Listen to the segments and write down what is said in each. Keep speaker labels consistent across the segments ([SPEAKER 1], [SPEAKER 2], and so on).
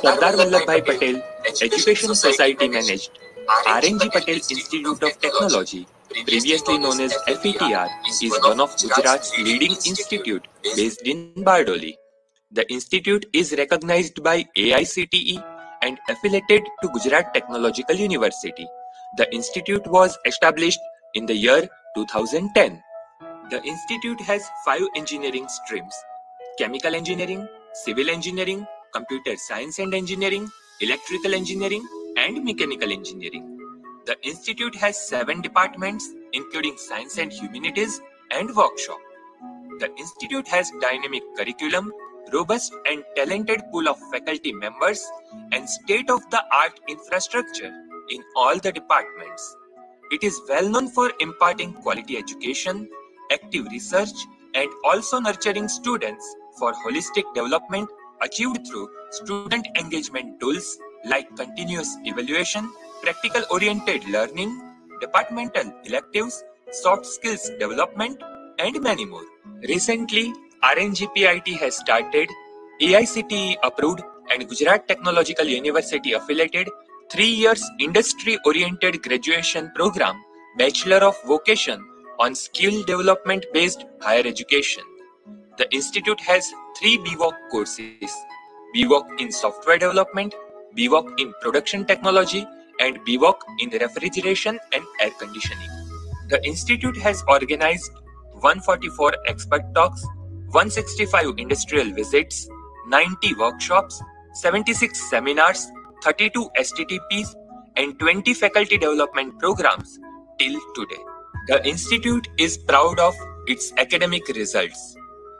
[SPEAKER 1] Sardar Vallabhbhai Patel Education Society managed R.N.G. Patel Institute of Technology, previously known as FETR, is one of Gujarat's leading institute based in Bardoli. The institute is recognized by AICTE and affiliated to Gujarat Technological University. The institute was established in the year 2010. The institute has 5 engineering streams: chemical engineering, civil engineering, computer science and engineering, electrical engineering, and mechanical engineering. The institute has 7 departments, including science and humanities and workshop. The institute has dynamic curriculum, robust and talented pool of faculty members, and state-of-the-art infrastructure in all the departments. It is well known for imparting quality education, active research, and also nurturing students for holistic development achieved through student engagement tools like continuous evaluation, practical-oriented learning, departmental electives, soft skills development, and many more. Recently, RNGPIT has started AICTE approved and Gujarat Technological University affiliated 3 years industry-oriented graduation program, Bachelor of Vocation on Skill Development Based Higher Education. The institute has 3 BVOC courses: BVOC in Software Development, BVOC in Production Technology, and BVOC in Refrigeration and Air Conditioning. The institute has organized 144 expert talks, 165 industrial visits, 90 workshops, 76 seminars, 32 STTPs, and 20 faculty development programs till today. The institute is proud of its academic results.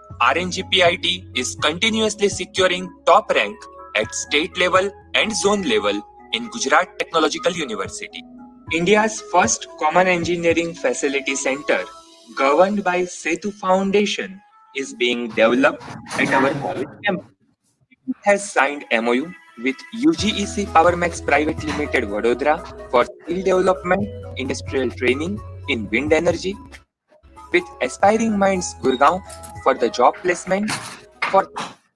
[SPEAKER 1] RNGPIT is continuously securing top rank at state level and zone level in Gujarat Technological University. India's first Common Engineering Facility Center, governed by Setu Foundation, is being developed at our college campus. It has signed MOU with UGEC PowerMax Private Limited Vadodara for skill development, industrial training in wind energy, with Aspiring Minds Gurgaon for the job placement, for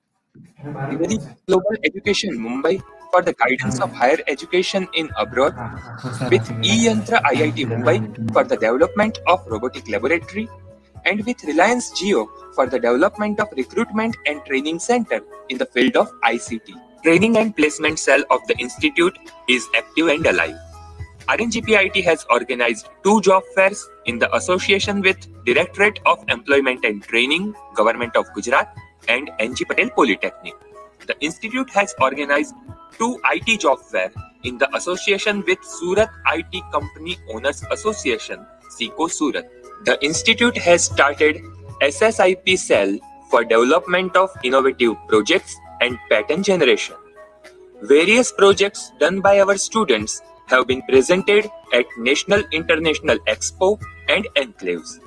[SPEAKER 1] Global Education Mumbai for the guidance of higher education in abroad, with eYantra IIT Mumbai for the development of robotic laboratory, and with Reliance Jio for the development of recruitment and training center in the field of ICT. Training and placement cell of the institute is active and alive. RNGPIT has organized 2 job fairs in the association with Directorate of Employment and Training, Government of Gujarat, and NG Patel Polytechnic. The institute has organized 2 IT job fair in the association with Surat IT Company Owners Association, SICO Surat. The institute has started SSIP cell for development of innovative projects and patent generation. Various projects done by our students have been presented at National International Expo and Enclaves.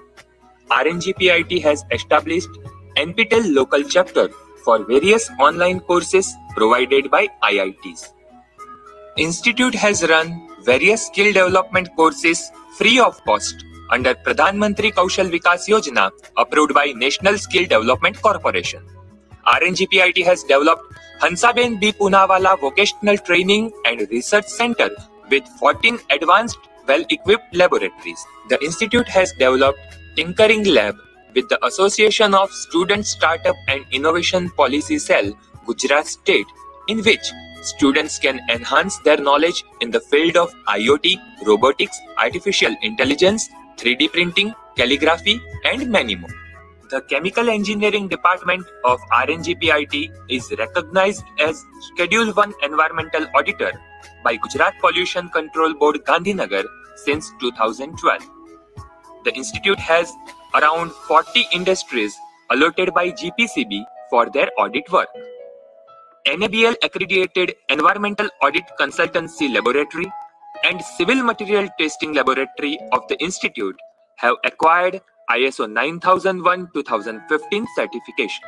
[SPEAKER 1] RNGPIT has established NPTEL local chapter for various online courses provided by IITs. Institute has run various skill development courses free of cost under Pradhan Mantri Kaushal Vikas Yojana approved by National Skill Development Corporation. RNGPIT has developed Hansaben B. Poonawalla Vocational Training and Research Center with 14 advanced well-equipped laboratories. The institute has developed Tinkering Lab with the Association of Student Startup and Innovation Policy Cell, Gujarat State, in which students can enhance their knowledge in the field of IoT, robotics, artificial intelligence, 3D printing, calligraphy, and many more. The Chemical Engineering Department of RNGPIT is recognized as Schedule 1 Environmental Auditor by Gujarat Pollution Control Board Gandhinagar since 2012. The institute has around 40 industries allotted by GPCB for their audit work. NABL accredited Environmental Audit Consultancy Laboratory and Civil Material Testing Laboratory of the institute have acquired ISO 9001-2015 certification.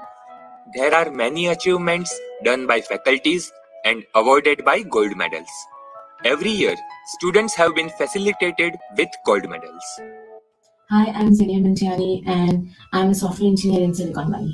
[SPEAKER 1] There are many achievements done by faculties and awarded by gold medals. Every year, students have been facilitated with gold medals.
[SPEAKER 2] Hi, I'm Zenia Bantiani and I'm a software engineer in Silicon Valley.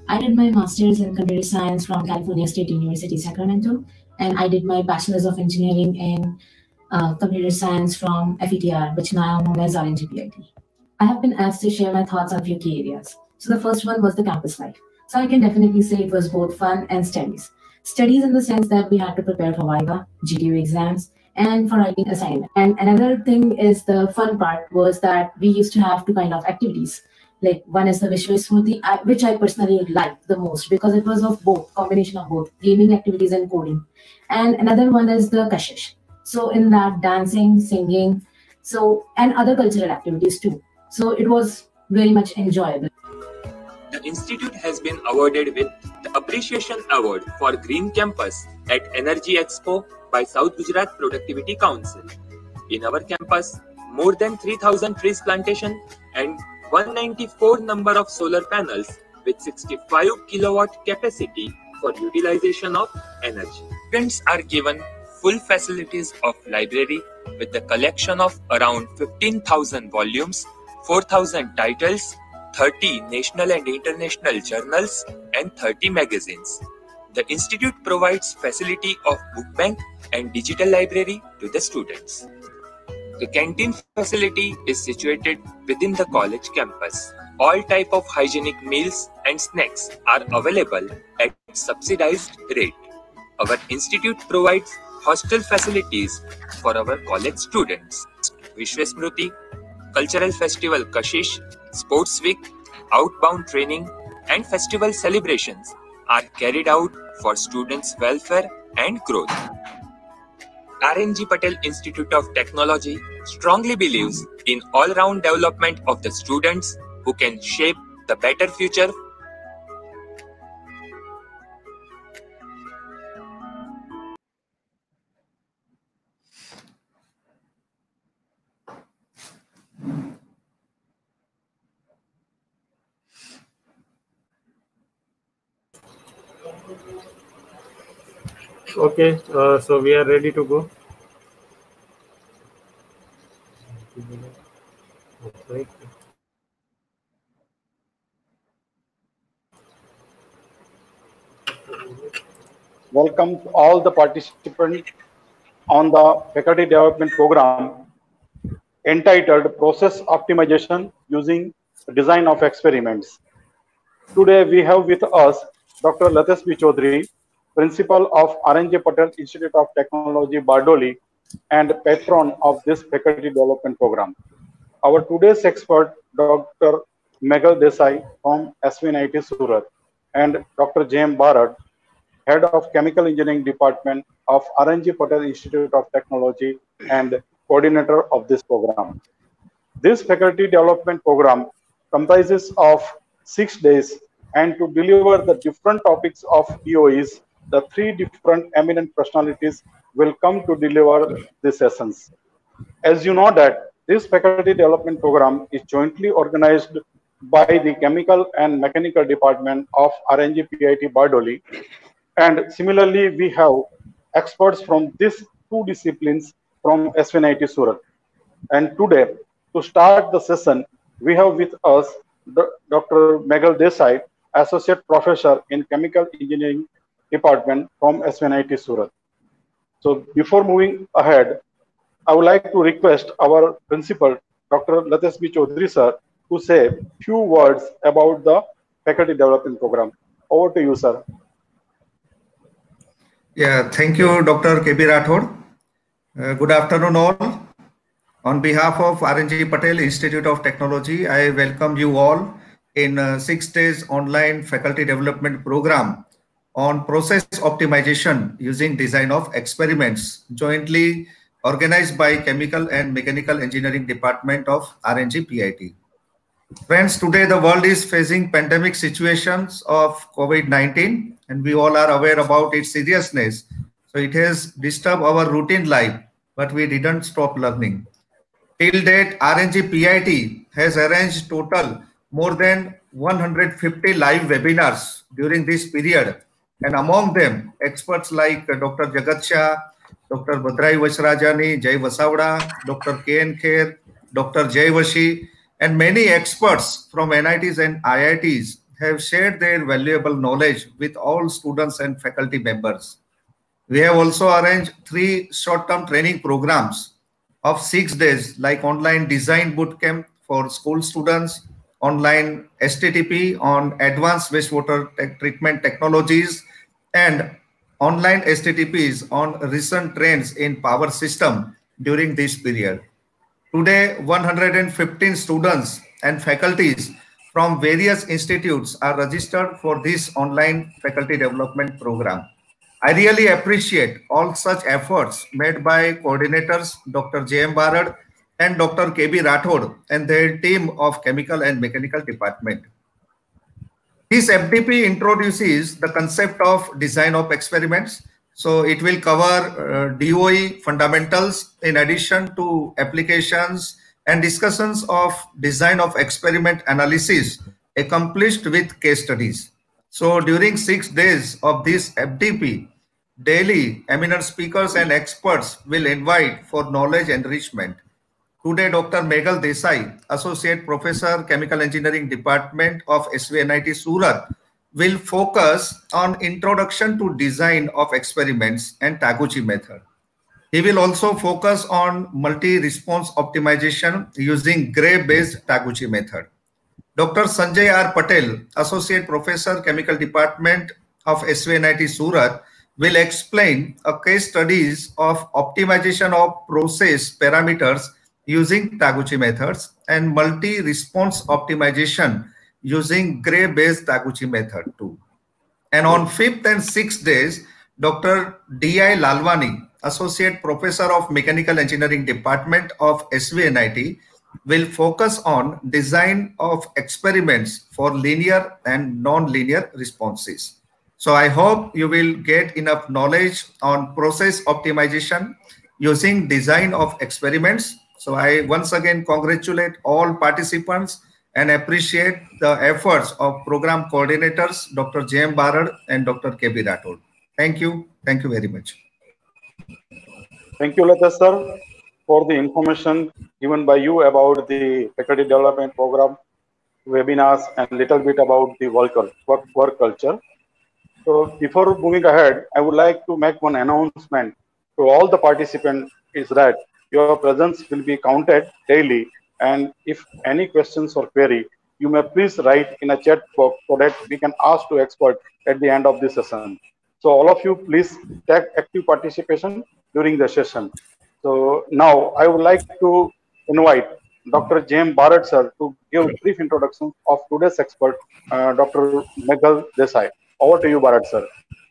[SPEAKER 2] I did my master's in computer science from California State University, Sacramento, and I did my bachelor's of engineering in computer science from FETR, which now known as RNGPIT. I have been asked to share my thoughts on a few key areas. So the first one was the campus life. So I can definitely say it was both fun and studies. Studies in the sense that we had to prepare for Viva, GTU exams, and for writing assignments. And another thing is the fun part was that we used to have two kind of activities. Like one is the Vishwa Smriti, which I personally liked the most because it was of both, combination of both, gaming activities and coding. And another one is the Kashish. So in that dancing, singing, so and other cultural activities too. So it was very much enjoyable.
[SPEAKER 1] The institute has been awarded with the Appreciation Award for Green Campus at Energy Expo by South Gujarat Productivity Council. In our campus, more than 3,000 trees plantation and 194 number of solar panels with 65 kilowatt capacity for utilization of energy. Students are given full facilities of library with the collection of around 15,000 volumes, 4,000 titles, 30 national and international journals, and 30 magazines. The institute provides facility of book bank and digital library to the students. The canteen facility is situated within the college campus. All type of hygienic meals and snacks are available at subsidized rate. Our institute provides hostel facilities for our college students. Vishwa Smriti, Cultural Festival Kashish, Sports Week, outbound training, and festival celebrations are carried out for students' welfare and growth. RNG Patel Institute of Technology strongly believes in all-round development of the students who can shape the better future.
[SPEAKER 3] Okay, so we are ready to go. Okay.
[SPEAKER 4] Welcome to all the participants on the faculty development program entitled Process Optimization Using Design of Experiments. Today we have with us Dr. Latesbi Chaudhary, Principal of RNG Patel Institute of Technology, Bardoli, and patron of this faculty development program. Our today's expert, Dr. Meghal Desai from SVNIT Surat, and Dr. J.M. Bharat, Head of Chemical Engineering Department of RNG Patel Institute of Technology and coordinator of this program. This faculty development program comprises of 6 days, and to deliver the different topics of EOEs, the 3 different eminent personalities will come to deliver these sessions. As you know that this faculty development program is jointly organized by the Chemical and Mechanical Department of RNG PIT Bardoli. And similarly, we have experts from these 2 disciplines from SVNIT Surat. And today, to start the session, we have with us Dr. Meghal Desai, Associate Professor in Chemical Engineering Department from SVNIT Surat. So before moving ahead, I would like to request our principal, Dr. Latesbi Chaudhary sir, to say few words about the faculty development program. Over to you, sir.
[SPEAKER 5] Yeah, thank you, Dr. KB Rathod. Good afternoon, all. On behalf of RNG Patel Institute of Technology, I welcome you all in 6 days online faculty development program on process optimization using design of experiments, jointly organized by Chemical and Mechanical Engineering Department of RNG PIT. Friends, today the world is facing pandemic situations of COVID-19, and we all are aware about its seriousness. So it has disturbed our routine life, but we didn't stop learning. Till date, RNG PIT has arranged total more than 150 live webinars during this period. And among them, experts like Dr. Jagat Shah, Dr. Bhadrai Vasrajani, Jay Vasavda, Dr. K.N. Kher, Dr. Jay Vashi, and many experts from NITs and IITs have shared their valuable knowledge with all students and faculty members. We have also arranged 3 short-term training programs of 6 days, like online design bootcamp for school students, online STTP on advanced wastewater treatment technologies, and online STTPs on recent trends in power system during this period. Today, 115 students and faculties from various institutes are registered for this online faculty development program. I really appreciate all such efforts made by coordinators Dr. J.M. Barad and Dr. K.B. Rathod and their team of Chemical and Mechanical Department. This FDP introduces the concept of design of experiments. So it will cover DOE fundamentals in addition to applications and discussions of design of experiment analysis accomplished with case studies. So during 6 days of this FDP, daily eminent speakers and experts will invite for knowledge enrichment. Today, Dr. Meghal Desai, Associate Professor, Chemical Engineering Department of SVNIT Surat, will focus on introduction to design of experiments and Taguchi method. He will also focus on multi-response optimization using Gray-based Taguchi method. Dr. Sanjay R. Patel, Associate Professor, Chemical Department of SVNIT Surat, will explain a case studies of optimization of process parameters using Taguchi methods and multi-response optimization using Gray-based Taguchi method too. And on 5th and 6th days, Dr. D.I. Lalwani, Associate Professor of Mechanical Engineering Department of SVNIT, will focus on design of experiments for linear and non-linear responses. So I hope you will get enough knowledge on process optimization using design of experiments. So I once again congratulate all participants and appreciate the efforts of program coordinators, Dr. J.M. Barad and Dr. K.B. Rathod. Thank you. Thank you very much.
[SPEAKER 4] Thank you, Latesh sir, for the information given by you about the faculty development program, webinars, and little bit about the work culture. So before moving ahead, I would like to make one announcement to all the participants is that your presence will be counted daily, and if any questions or query, you may please write in a chat box so that we can ask to expert at the end of the session. So all of you, please take active participation during the session. So now I would like to invite Dr. J.M. Barad sir to give a brief introduction of today's expert, Dr. Meghal Desai. Over to you, Barad sir.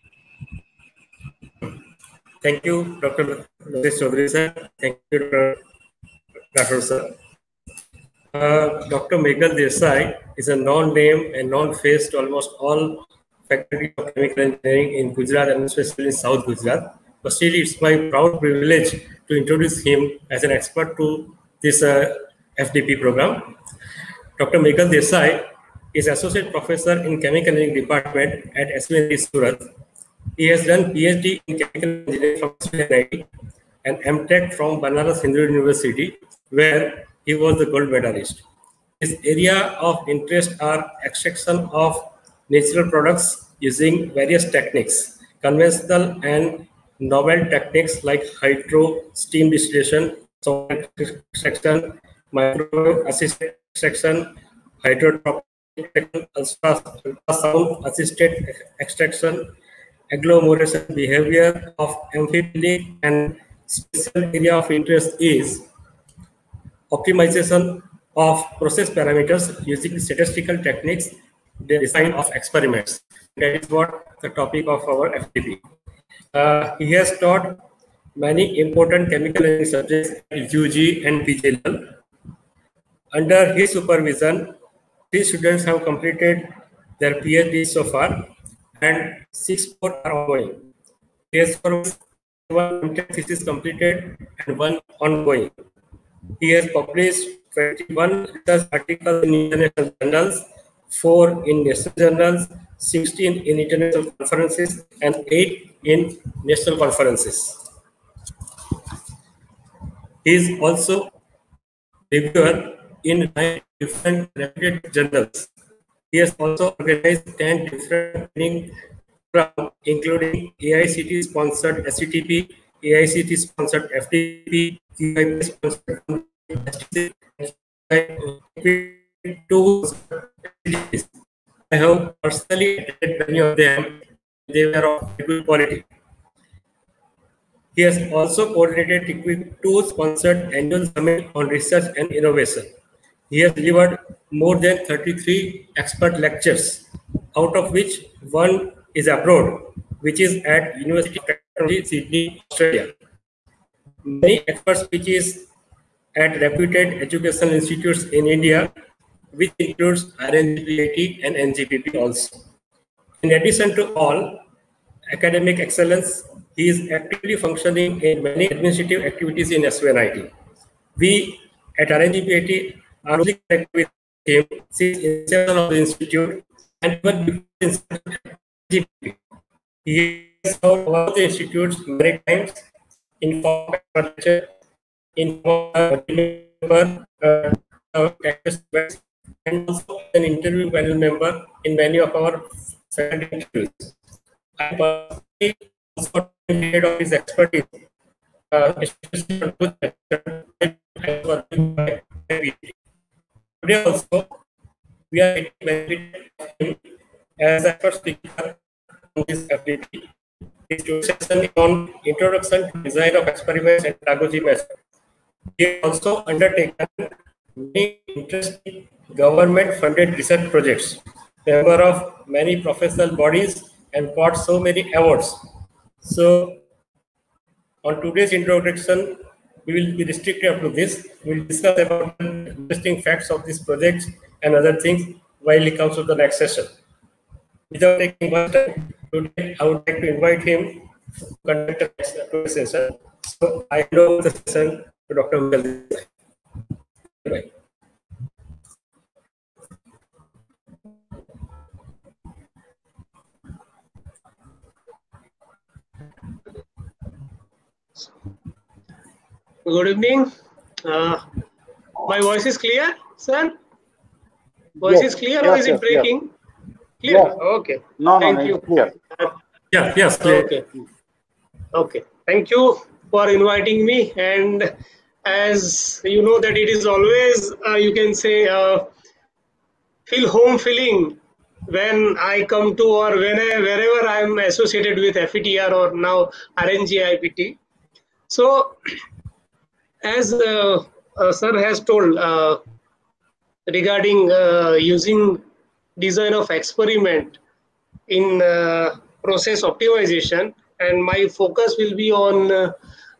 [SPEAKER 6] Thank you, Dr. Latesh Chaudhary sir. Thank you, Dr. Rathod sir. Dr. Meghal Desai is a known name and known face to almost all faculty of chemical engineering in Gujarat and especially in South Gujarat. But still, it's my proud privilege to introduce him as an expert to this FDP program. Dr. Meghal Desai is Associate Professor in Chemical Engineering Department at SVNIT Surat. He has done PhD in Chemical Engineering from SVNIT and MTech from Banaras Hindu University, where he was the gold medalist. His area of interest are extraction of natural products using various techniques, conventional and novel techniques like hydro, steam distillation, solvent extraction, microwave assisted extraction, hydrotropic extraction, ultrasound assisted extraction, agglomeration behavior of amphiphilic, and special area of interest is optimization of process parameters using statistical techniques, the design of experiments. That is what the topic of our FDP. He has taught many important chemical engineering subjects at UG and PG level. Under his supervision, 3 students have completed their PhD so far, and 6 more are ongoing. He has 1 thesis completed and 1 ongoing. He has published 21 research articles in international journals, 4 in national journals, 16 in international conferences, and 8 in national conferences. He is also reviewer in 9 different reputed journals. He has also organized 10 different training programs, including AICT-sponsored SCTP, AICT-sponsored FTP, UIP-sponsored I have personally attended many of them. They were of good quality. He has also coordinated TICWIC 2 sponsored annual summit on research and innovation. He has delivered more than 33 expert lectures, out of which one is abroad, which is at University of Technology, Sydney, Australia. Many expert speeches at reputed educational institutes in India, which includes RNGPIT and NGPP also. In addition to all academic excellence, he is actively functioning in many administrative activities in SVNIT. We at RNGPIT are really connected with him since inception of the institute and even before NGPP. He has served all the institutes many times in form of lecture, in form of member, and also an interview panel member in many of our faculty interviews. I personally also head of his expertise, especially today also we are benefiting him as expert speaker on this FDP. His session on introduction to design of experiments and pedagogy method. He has also undertaken many interesting government-funded research projects, member of many professional bodies, and got so many awards. So, on today's introduction, we will be restricted up to this. We will discuss about the interesting facts of this project and other things while he comes to the next session. Without taking much time, today I would like to invite him to conduct the next session. So, I hand over the session to Dr. Michael Desai. Bye.
[SPEAKER 7] Good evening. My voice is clear, sir? Voice is clear or is it breaking? Clear?
[SPEAKER 4] Yes.
[SPEAKER 7] Okay.
[SPEAKER 4] No,
[SPEAKER 7] Thank
[SPEAKER 4] no,
[SPEAKER 7] you.
[SPEAKER 4] it's clear.
[SPEAKER 6] Yes, clear.
[SPEAKER 7] Okay. Okay. Thank you for inviting me. And as you know that it is always, you can say, feel home feeling when I come to or wherever I am associated with FETR or now RNGIPT. So, as sir has told regarding using design of experiment in process optimization, and my focus will be on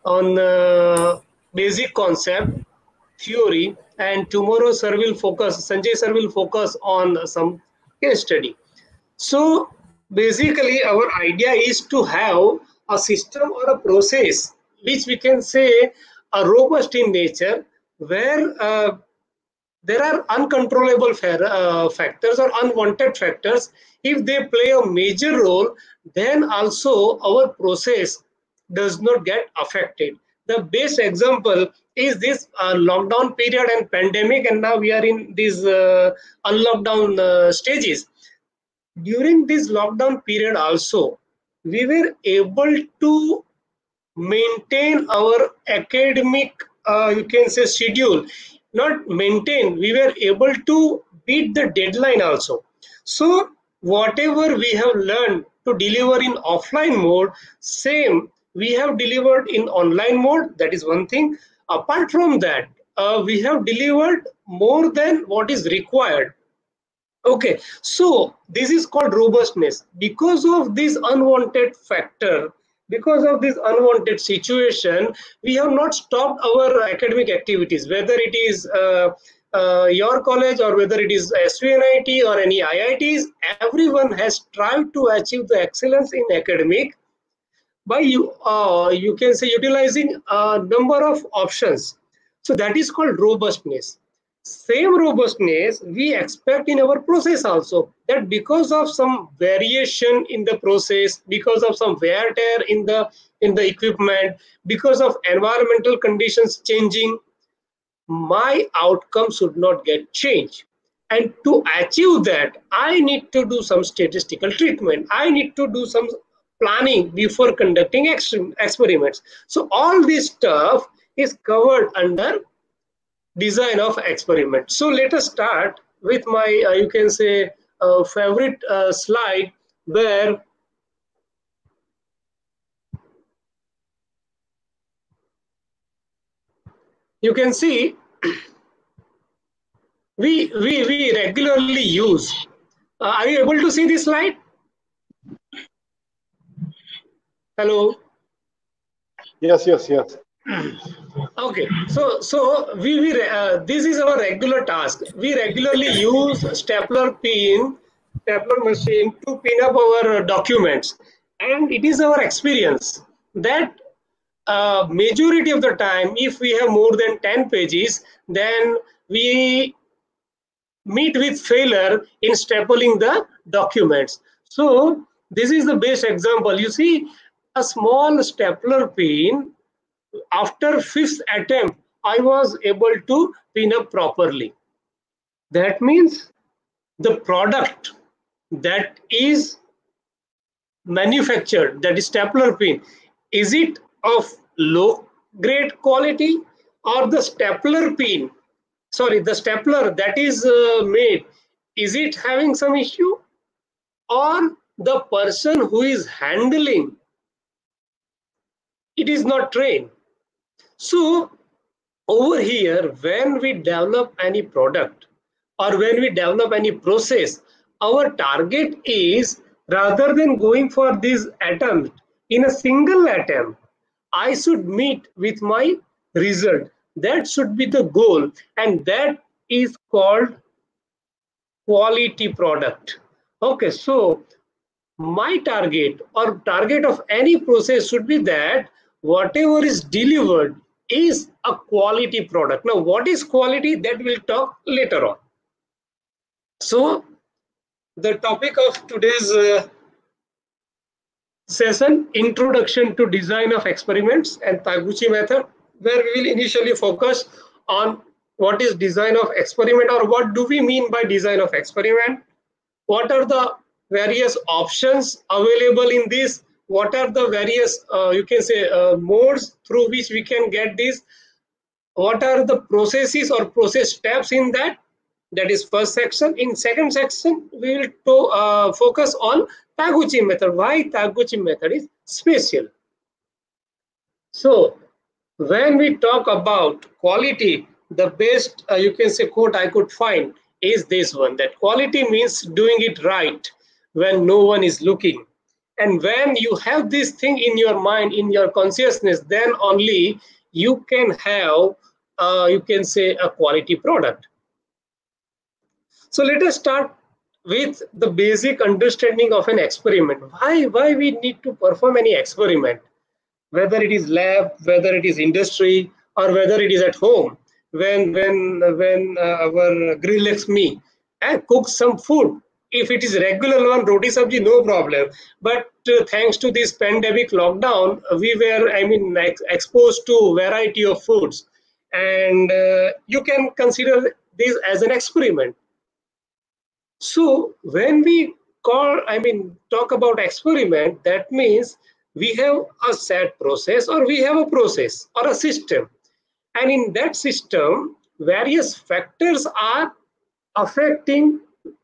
[SPEAKER 7] basic concept theory, and tomorrow Sanjay sir will focus on some case study. So basically our idea is to have a system or a process which we can say are robust in nature, where there are uncontrollable factors or unwanted factors. If they play a major role, then also our process does not get affected. The best example is this lockdown period and pandemic, and now we are in these unlockdown stages. During this lockdown period also, we were able to maintain our academic, you can say, schedule. Not maintain, we were able to beat the deadline also. So whatever we have learned to deliver in offline mode, same we have delivered in online mode. That is one thing. Apart from that, we have delivered more than what is required. Okay, so this is called robustness. Because of this unwanted factor, because of this unwanted situation, we have not stopped our academic activities, whether it is your college or whether it is SVNIT or any IITs. Everyone has tried to achieve the excellence in academic by you can say utilizing a number of options. So that is called robustness. Same robustness we expect in our process also, that because of some variation in the process, because of some wear tear in the equipment, because of environmental conditions changing, my outcome should not get changed. And to achieve that, I need to do some statistical treatment. I need to do some planning before conducting experiments. So all this stuff is covered under design of experiment. So let us start with my, you can say, favorite slide, where you can see we regularly use. Are you able to see this slide? Hello.
[SPEAKER 4] Yes, yes, yes.
[SPEAKER 7] Okay, so we this is our regular task. We regularly use stapler machine to pin up our documents, and it is our experience that majority of the time, if we have more than 10 pages, then we meet with failure in stapling the documents. So this is the best example. You see, a small stapler pin, after fifth attempt, I was able to pin up properly. That means the product that is manufactured, that is stapler pin, is it of low grade quality, or the stapler pin, sorry, the stapler that is made, is it having some issue, or the person who is handling it is not trained. So over here, when we develop any product or when we develop any process, our target is, rather than going for this attempt, in a single attempt, I should meet with my result. That should be the goal, and that is called quality product. Okay, so my target or target of any process should be that whatever is delivered is a quality product. Now, what is quality? That we'll talk later on. So the topic of today's session, introduction to design of experiments and Taguchi method, where we will initially focus on what is design of experiment, or what do we mean by design of experiment, what are the various options available in this, what are the various you can say modes through which we can get this, what are the processes or process steps in that. That is first section. In second section, we will focus on Taguchi method, why Taguchi method is special. So when we talk about quality, the best you can say quote I could find is this one, that quality means doing it right when no one is looking. And when you have this thing in your mind, in your consciousness, then only you can have you can say a quality product. So let us start with the basic understanding of an experiment. Why we need to perform any experiment, whether it is lab, whether it is industry, or whether it is at home. When our Grill Lakshmi cooks some food, if it is regular one, roti sabji, no problem. But thanks to this pandemic lockdown, we were, exposed to variety of foods, and you can consider this as an experiment. So when we talk about experiment, that means we have a set process, or we have a process or a system. And in that system, various factors are affecting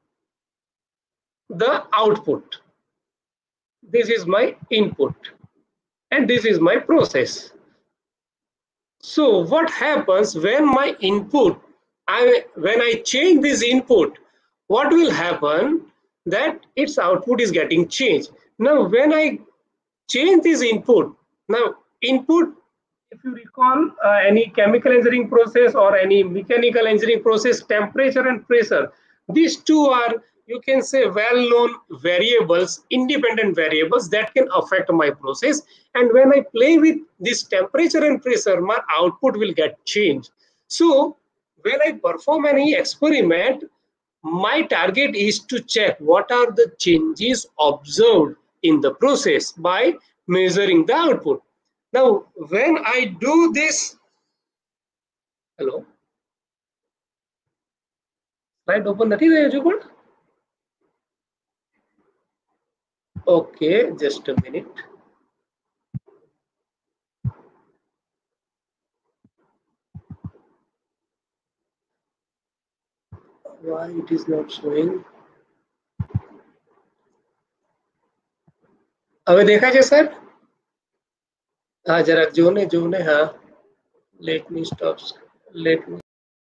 [SPEAKER 7] the output. This is my input, and this is my process. So what happens when my input, when I change this input, what will happen? That its output is getting changed. Now, when I change this input, now input, if you recall any chemical engineering process or any mechanical engineering process, temperature and pressure, these two are, you can say, well-known variables, independent variables that can affect my process. And when I play with this temperature and pressure, my output will get changed. So when I perform any experiment, my target is to check what are the changes observed in the process by measuring the output. Now, when I do this, hello, slide open નથી થઈ હજુ પણ. Okay, just a minute. Why it is not showing? હવે દેખાય છે sir? હા જરાક જો ને હા. Let me stop. Let me.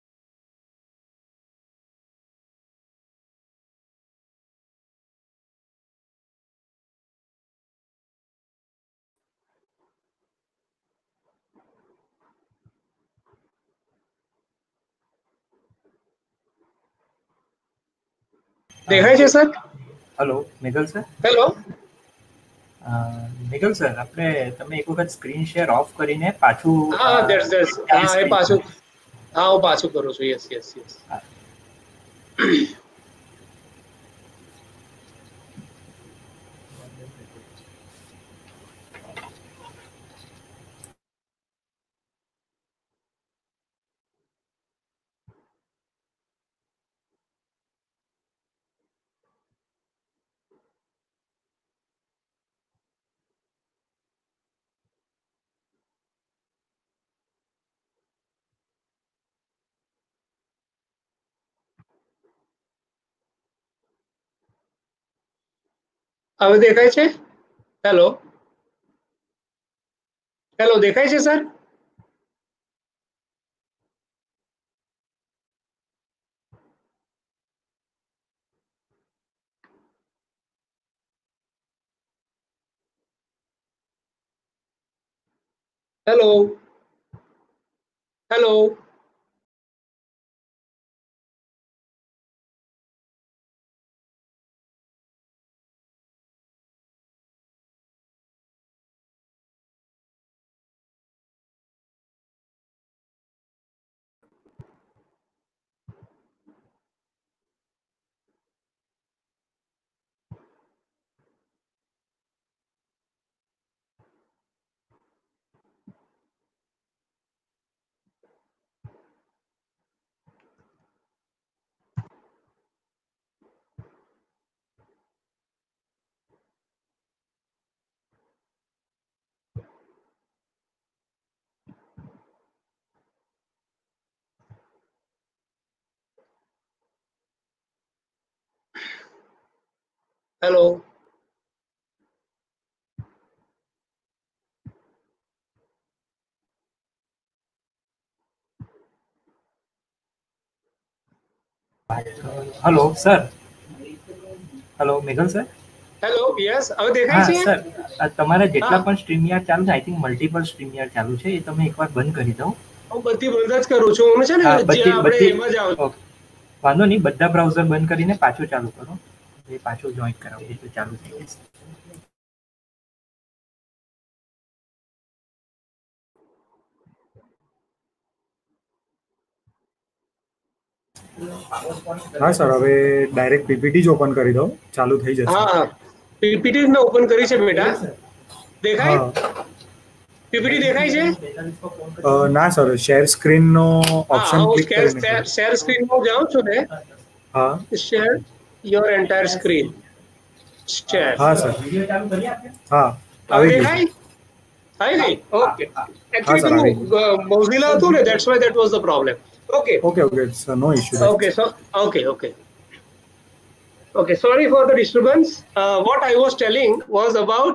[SPEAKER 7] દેખાય છે sir?
[SPEAKER 8] Hello Meghal sir.
[SPEAKER 7] Hello
[SPEAKER 8] Meghal sir, આપણે તમે એક વખત સ્ક્રીન શેર ઓફ કરીને પાછું
[SPEAKER 7] હા ધેટ્સ હા એ પાછું હા હું પાછું કરું છું. Yes yes yes. હવે દેખાય છે? હેલો હેલો દેખાય છે sir? Hello hello hello
[SPEAKER 8] hello sir. Hello Meghal sir.
[SPEAKER 7] Hello yes હવે દેખાય
[SPEAKER 8] હા
[SPEAKER 7] છે?
[SPEAKER 8] સર, તમારા જેટલા
[SPEAKER 7] હા
[SPEAKER 8] પણ સ્ટ્રીમયાર્ડ ચાલુ છે, આઈ થિંક મલ્ટિપલ સ્ટ્રીમયાર્ડ ચાલુ છે, એ તમે એકવાર બંધ કરી દો.
[SPEAKER 7] હું બધી બંધ જ કરું છું. હું છે ને
[SPEAKER 8] હા
[SPEAKER 7] જે આપણે એમાં જ આવું.
[SPEAKER 8] ઓકે, વાંધો નહીં, બધા બ્રાઉઝર બંધ કરીને પાછું ચાલુ કરો. એ પાછું જોઈન્ટ કરાવો એટલે ચાલુ થઈ જશે.
[SPEAKER 9] હા સર, હવે ડાયરેક્ટ પીપીટી જ ઓપન કરી દો, ચાલુ થઈ જશે.
[SPEAKER 7] હા હા પીપીટી મેં ઓપન કરી છે બેટા. દેખાય? પીપીટી દેખાય છે?
[SPEAKER 9] ના સર, શેર સ્ક્રીન નો
[SPEAKER 7] હા
[SPEAKER 9] ઓપ્શન
[SPEAKER 7] હું
[SPEAKER 9] ક્લિક કરીને
[SPEAKER 7] શેર સ્ક્રીન માં જાઉં છું ને.
[SPEAKER 9] હા
[SPEAKER 7] share your entire screen. Share.
[SPEAKER 9] હા સર, હા
[SPEAKER 7] હવે
[SPEAKER 9] આવી ગયું
[SPEAKER 7] દેખાય? થઈ ગઈ? ઓકે.
[SPEAKER 9] હા
[SPEAKER 7] એકચ્યુઅલી
[SPEAKER 9] સર, આવી
[SPEAKER 7] પેલું મોઝિલા હતું ને, that's why that was the problem. Okay
[SPEAKER 9] okay okay sir, no issue.
[SPEAKER 7] okay so okay sorry for the disturbance. What I was telling was about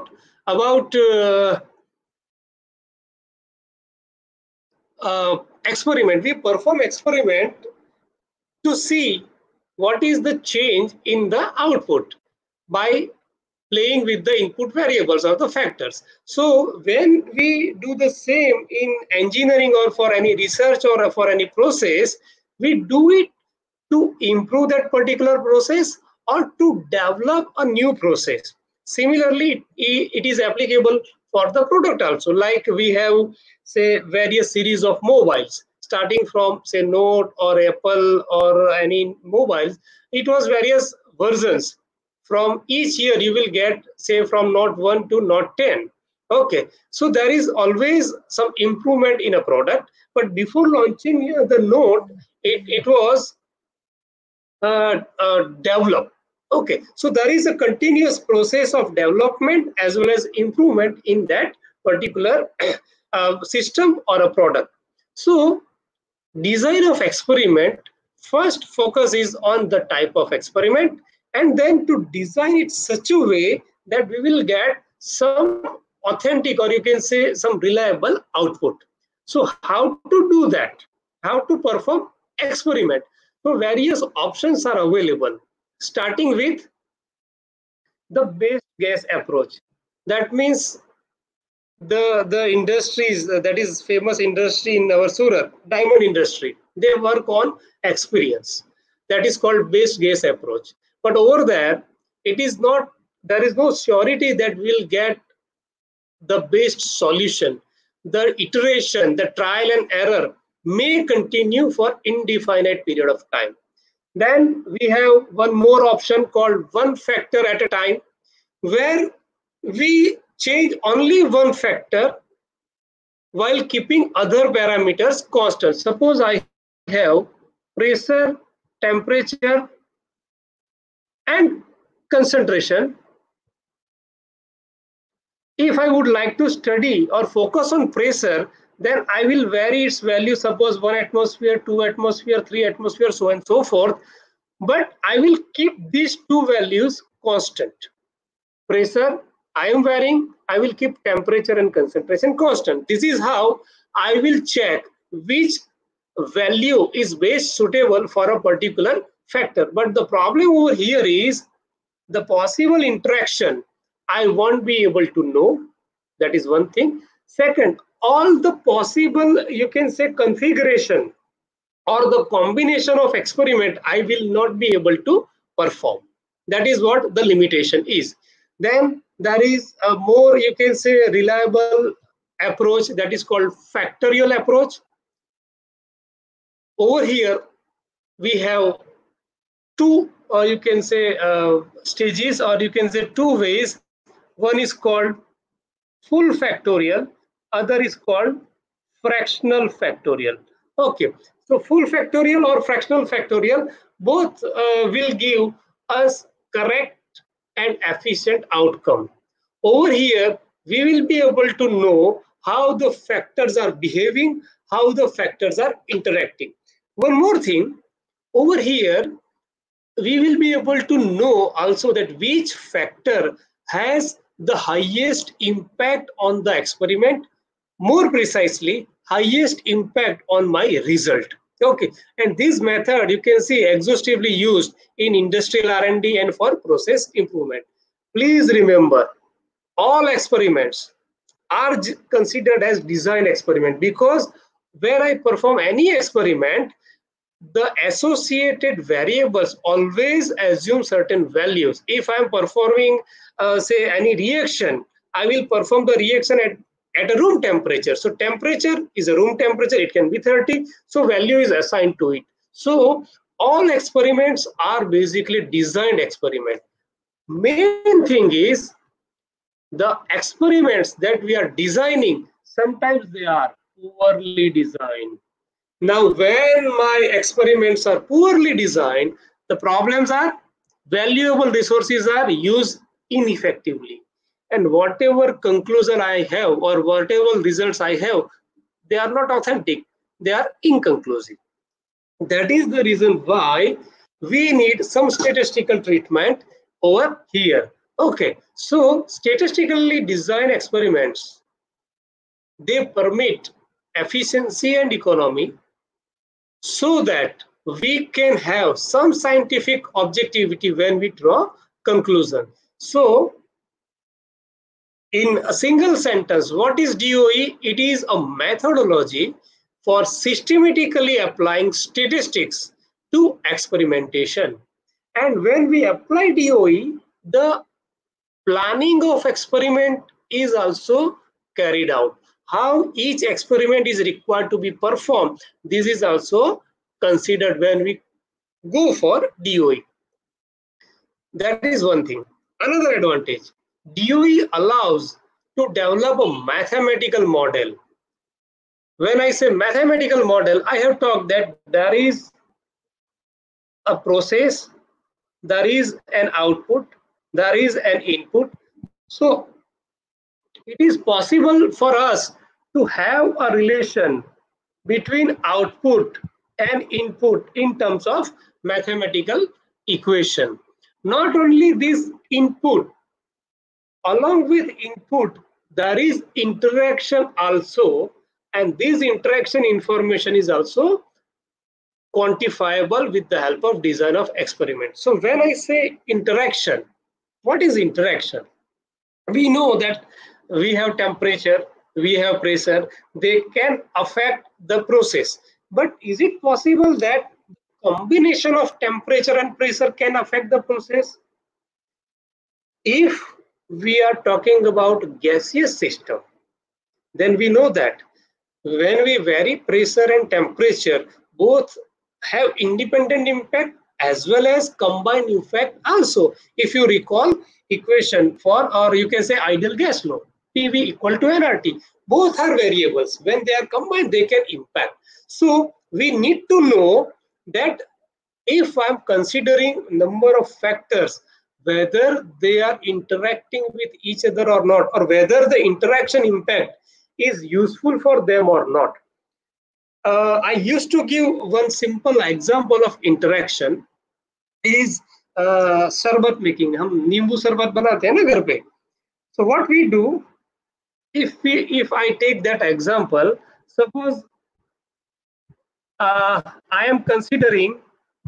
[SPEAKER 7] experiment. We perform experiment to see what is the change in the output by playing with the input variables or the factors. So when we do the same in engineering or for any research or for any process, we do it to improve that particular process or to develop a new process. Similarly, it is applicable for the product also. Like we have, say, various series of mobiles, starting from, say, Note or Apple or any mobiles. It was various versions. From each year, you will get, say, from Note 1 to Note 10. Okay, so there is always some improvement in a product. But before launching the Note, it was develop. Okay, so there is a continuous process of development as well as improvement in that particular system or a product. So design of experiment, first focus is on the type of experiment, and then to design it such a way that we will get some authentic, or you can say some reliable output. So how to do that? How to perform experiment? So various options are available, starting with the base guess approach. That means the industries, that is famous industry in our Surat, diamond industry, they work on experience. That is called base guess approach. But over there, it is not, there is no surety that we'll get the best solution. The iteration, the trial and error may continue for indefinite period of time. Then we have one more option called one factor at a time, where we change only one factor while keeping other parameters constant. Suppose I have pressure, temperature, and concentration. If I would like to study or focus on pressure, then I will vary its value, suppose 1 atmosphere, 2 atmosphere, 3 atmosphere, so on and so forth. But I will keep these two values constant. Pressure, I am varying, I will keep temperature and concentration constant. This is how I will check which value is best suitable for a particular factor. But the problem over here is the possible interaction I won't be able to know. That is one thing. Second, all the possible, you can say, configuration or the combination of experiment I will not be able to perform. That is what the limitation is. Then there is a more, you can say, reliable approach, that is called factorial approach. Over here we have two, you can say, stages, or you can say two ways. One is called full factorial, other is called fractional factorial. Okay, so full factorial or fractional factorial, both will give us correct and efficient outcome. Over here we will be able to know how the factors are behaving, how the factors are interacting. One more thing, over here we will be able to know also that which factor has the highest impact on the experiment, more precisely highest impact on my result. Okay, and this method you can see exhaustively used in industrial R&D and for process improvement. Please remember, all experiments are considered as design experiment, because where I perform any experiment, the associated variables always assume certain values. If I am performing say any reaction, I will perform the reaction at a room temperature. So temperature is a room temperature, it can be 30, so value is assigned to it. So all experiments are basically designed experiment. Main thing is the experiments that we are designing, sometimes they are poorly designed. Now, when my experiments are poorly designed, the problems are valuable resources are used ineffectively. And whatever conclusion I have or whatever results I have, they are not authentic, they are inconclusive. That is the reason why we need some statistical treatment over here. Okay, so statistically designed experiments, they permit efficiency and economy, so that we can have some scientific objectivity when we draw conclusion. So in a single sentence, what is DOE? It is a methodology for systematically applying statistics to experimentation. And when we apply DOE, the planning of experiment is also carried out. How each experiment is required to be performed, this is also considered when we go for DOE. That is one thing. Another advantage, DOE allows to develop a mathematical model. When I say mathematical model, I have talked that there is a process, there is an output, there is an input. So it is possible for us to have a relation between output and input in terms of mathematical equation. Not only this input, along with input, there is interaction also, and this interaction information is also quantifiable with the help of design of experiment. So when I say interaction, what is interaction? We know that we have temperature, we have pressure, they can affect the process. But is it possible that combination of temperature and pressure can affect the process? If we are talking about gaseous system, then we know that when we vary pressure and temperature, both have independent impact as well as combined effect also. If you recall equation for, or you can say ideal gas law, PV equal to nRT, both are variables. When they are combined, they can impact. So we need to know that if I'm considering number of factors, whether they are interacting with each other or not, or whether the interaction impact is useful for them or not. I used to give one simple example of interaction is शरबत making. हम नींबू शरबत बनाते हैं ना घर पे. So what we do, if I take that example, suppose I am considering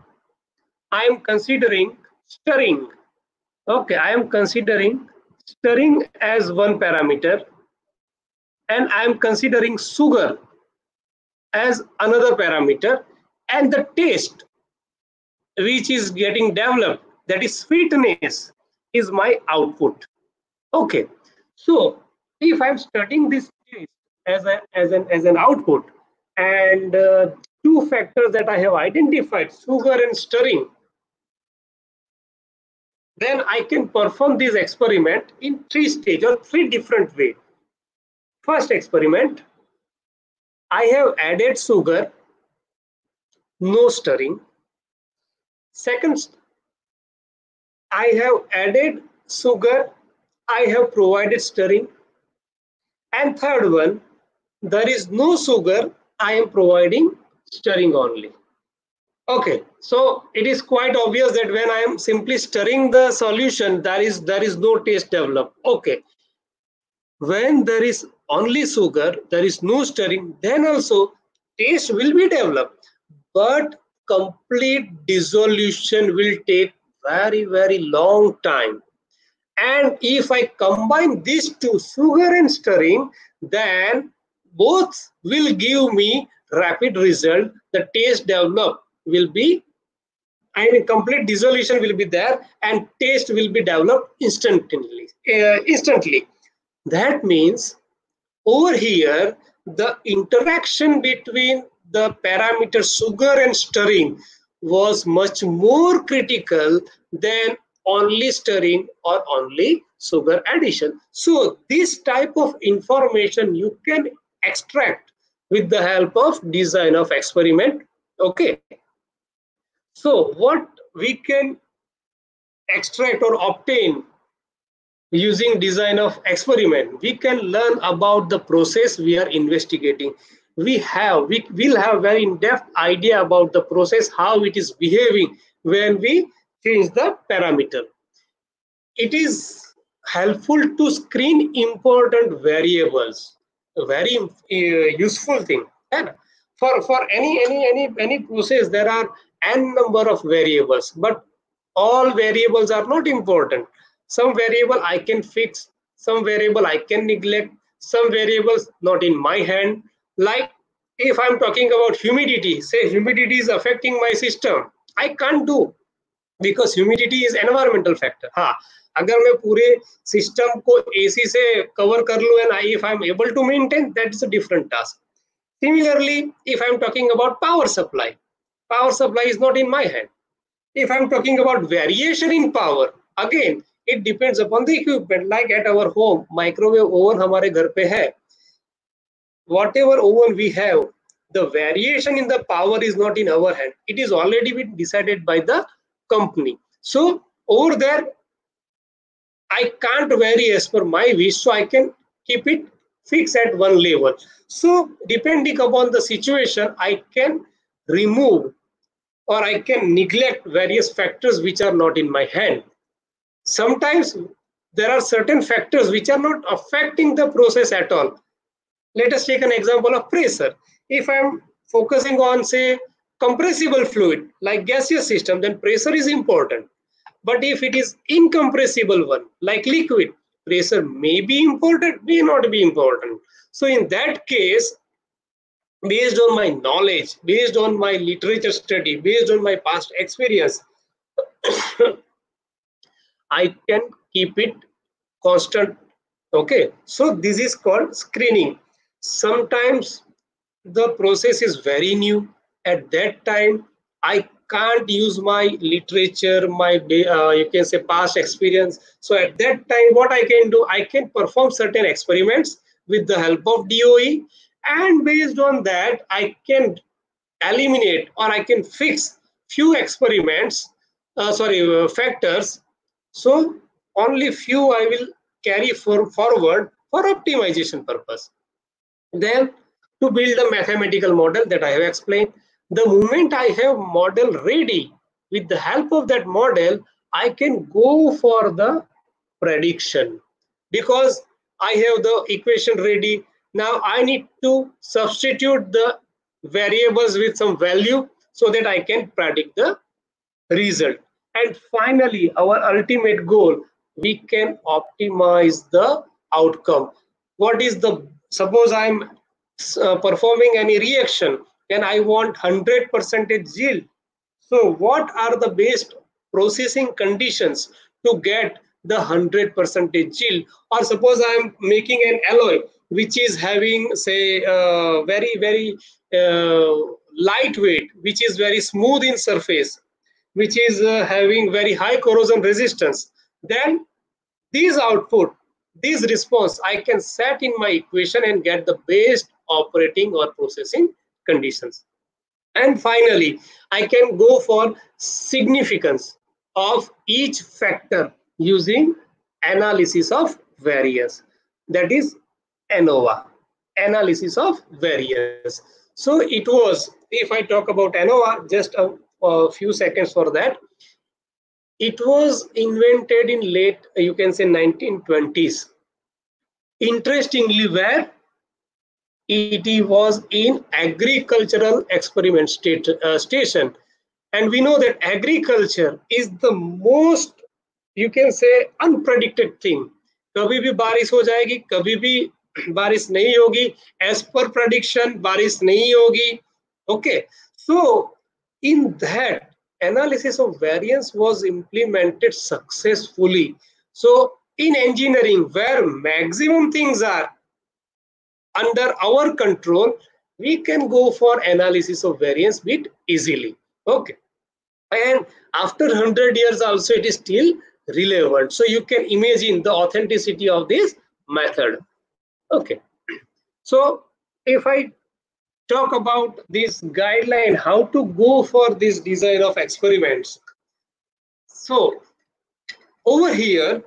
[SPEAKER 7] stirring. Okay, I am considering stirring as one parameter, and I am considering sugar as another parameter, and the taste which is getting developed, that is sweetness, is my output. Okay, so if I'm studying this taste as an output, and two factors that I have identified, sugar and stirring, then I can perform this experiment in three stages or three different ways. First experiment, I have added sugar, no stirring. Second, I have added sugar, I have provided stirring. And third one, there is no sugar, I am providing stirring only. Okay, so it is quite obvious that when I am simply stirring the solution, there is no taste developed. Okay, when there is only sugar, there is no stirring, then also taste will be developed, but complete dissolution will take very, very long time. And if I combine these two, sugar and stirring, then both will give me rapid result. The taste develop will be, I mean, complete dissolution will be there, and taste will be developed instantly. That means over here, the interaction between the parameter sugar and stirring was much more critical than only stirring or only sugar addition. So this type of information you can extract with the help of design of experiment. Okay. So what we can extract or obtain using design of experiment, we can learn about the process we are investigating. We will have very in-depth idea about the process, how it is behaving when we change the parameter. It is helpful to screen important variables, a very useful thing. And for any process, there are n number of variables, but all variables are not important. Some variable I can fix, some variable I can neglect, some variables not in my hand. Like if I'm talking about humidity, say humidity is affecting my system, I can't do, because humidity is environmental factor. हाँ, अगर मैं पूरे system को AC से cover कर लूँ, and if I'm able to maintain, that is a different task. Similarly, if I'm talking about power supply is not in my hand. If I'm talking about variation in power, again, it depends upon the equipment. Like at our home, microwave oven हमारे घर पे है. Whatever oven we have, the variation in the power is not in our hand. It is already been decided by the company. So over there, I can't vary as per my wish, so I can keep it fixed at one level. So depending upon the situation, I can remove or I can neglect various factors which are not in my hand. Sometimes there are certain factors which are not affecting the process at all. Let us take an example of pressure. If I'm focusing on, say, compressible fluid like gaseous system, then pressure is important. But if it is incompressible one like liquid, pressure may be important, may not be important. So in that case, based on my knowledge, based on my literature study, based on my past experience, I can keep it constant. Okay, so this is called screening. Sometimes the process is very new. At that time, I can't use my literature, my you can say past experience. So at that time, what I can do, I can perform certain experiments with the help of DOE, and based on that, I can eliminate or I can fix few experiments, factors. So only few I will carry forward for optimization purpose. Then to build the mathematical model that I have explained, the moment I have model ready, with the help of that model, I can go for the prediction because I have the equation ready. Now I need to substitute the variables with some value so that I can predict the result. And finally, our ultimate goal, we can optimize the outcome. What is the, suppose I'm performing any reaction and I want 100% yield. So what are the best processing conditions to get the 100% yield? Or suppose I'm making an alloy which is having, say, very lightweight, which is very smooth in surface, which is having very high corrosion resistance, then these output, this response, I can set in my equation and get the best operating or processing conditions. And finally, I can go for significance of each factor using analysis of variance. That is ANOVA, analysis of variance. So it was, if I talk about ANOVA, just a few seconds for that. It was invented in late, you can say 1920s. Interestingly, where it was in agricultural experiment station, and we know that agriculture is the most, you can say, unpredicted thing. कभी भी बारिश हो जाएगी, कभी भी बारिश नहीं होगी, as per prediction बारिश नहीं होगी. Okay, so in that, analysis of variance was implemented successfully. So in engineering, where maximum things are under our control, we can go for analysis of variance bit easily. Okay, and after 100 years also it is still relevant. So you can imagine the authenticity of this method. Okay, so if I talk about this guideline, how to go for this design of experiments. So over here,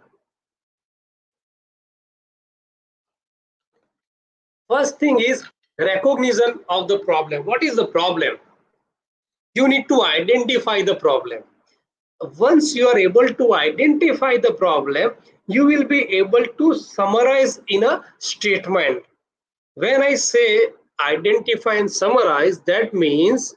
[SPEAKER 7] first thing is recognition of the problem. What is the problem? You need to identify the problem. Once you are able to identify the problem, you will be able to summarize in a statement. When I say identify and summarize, that means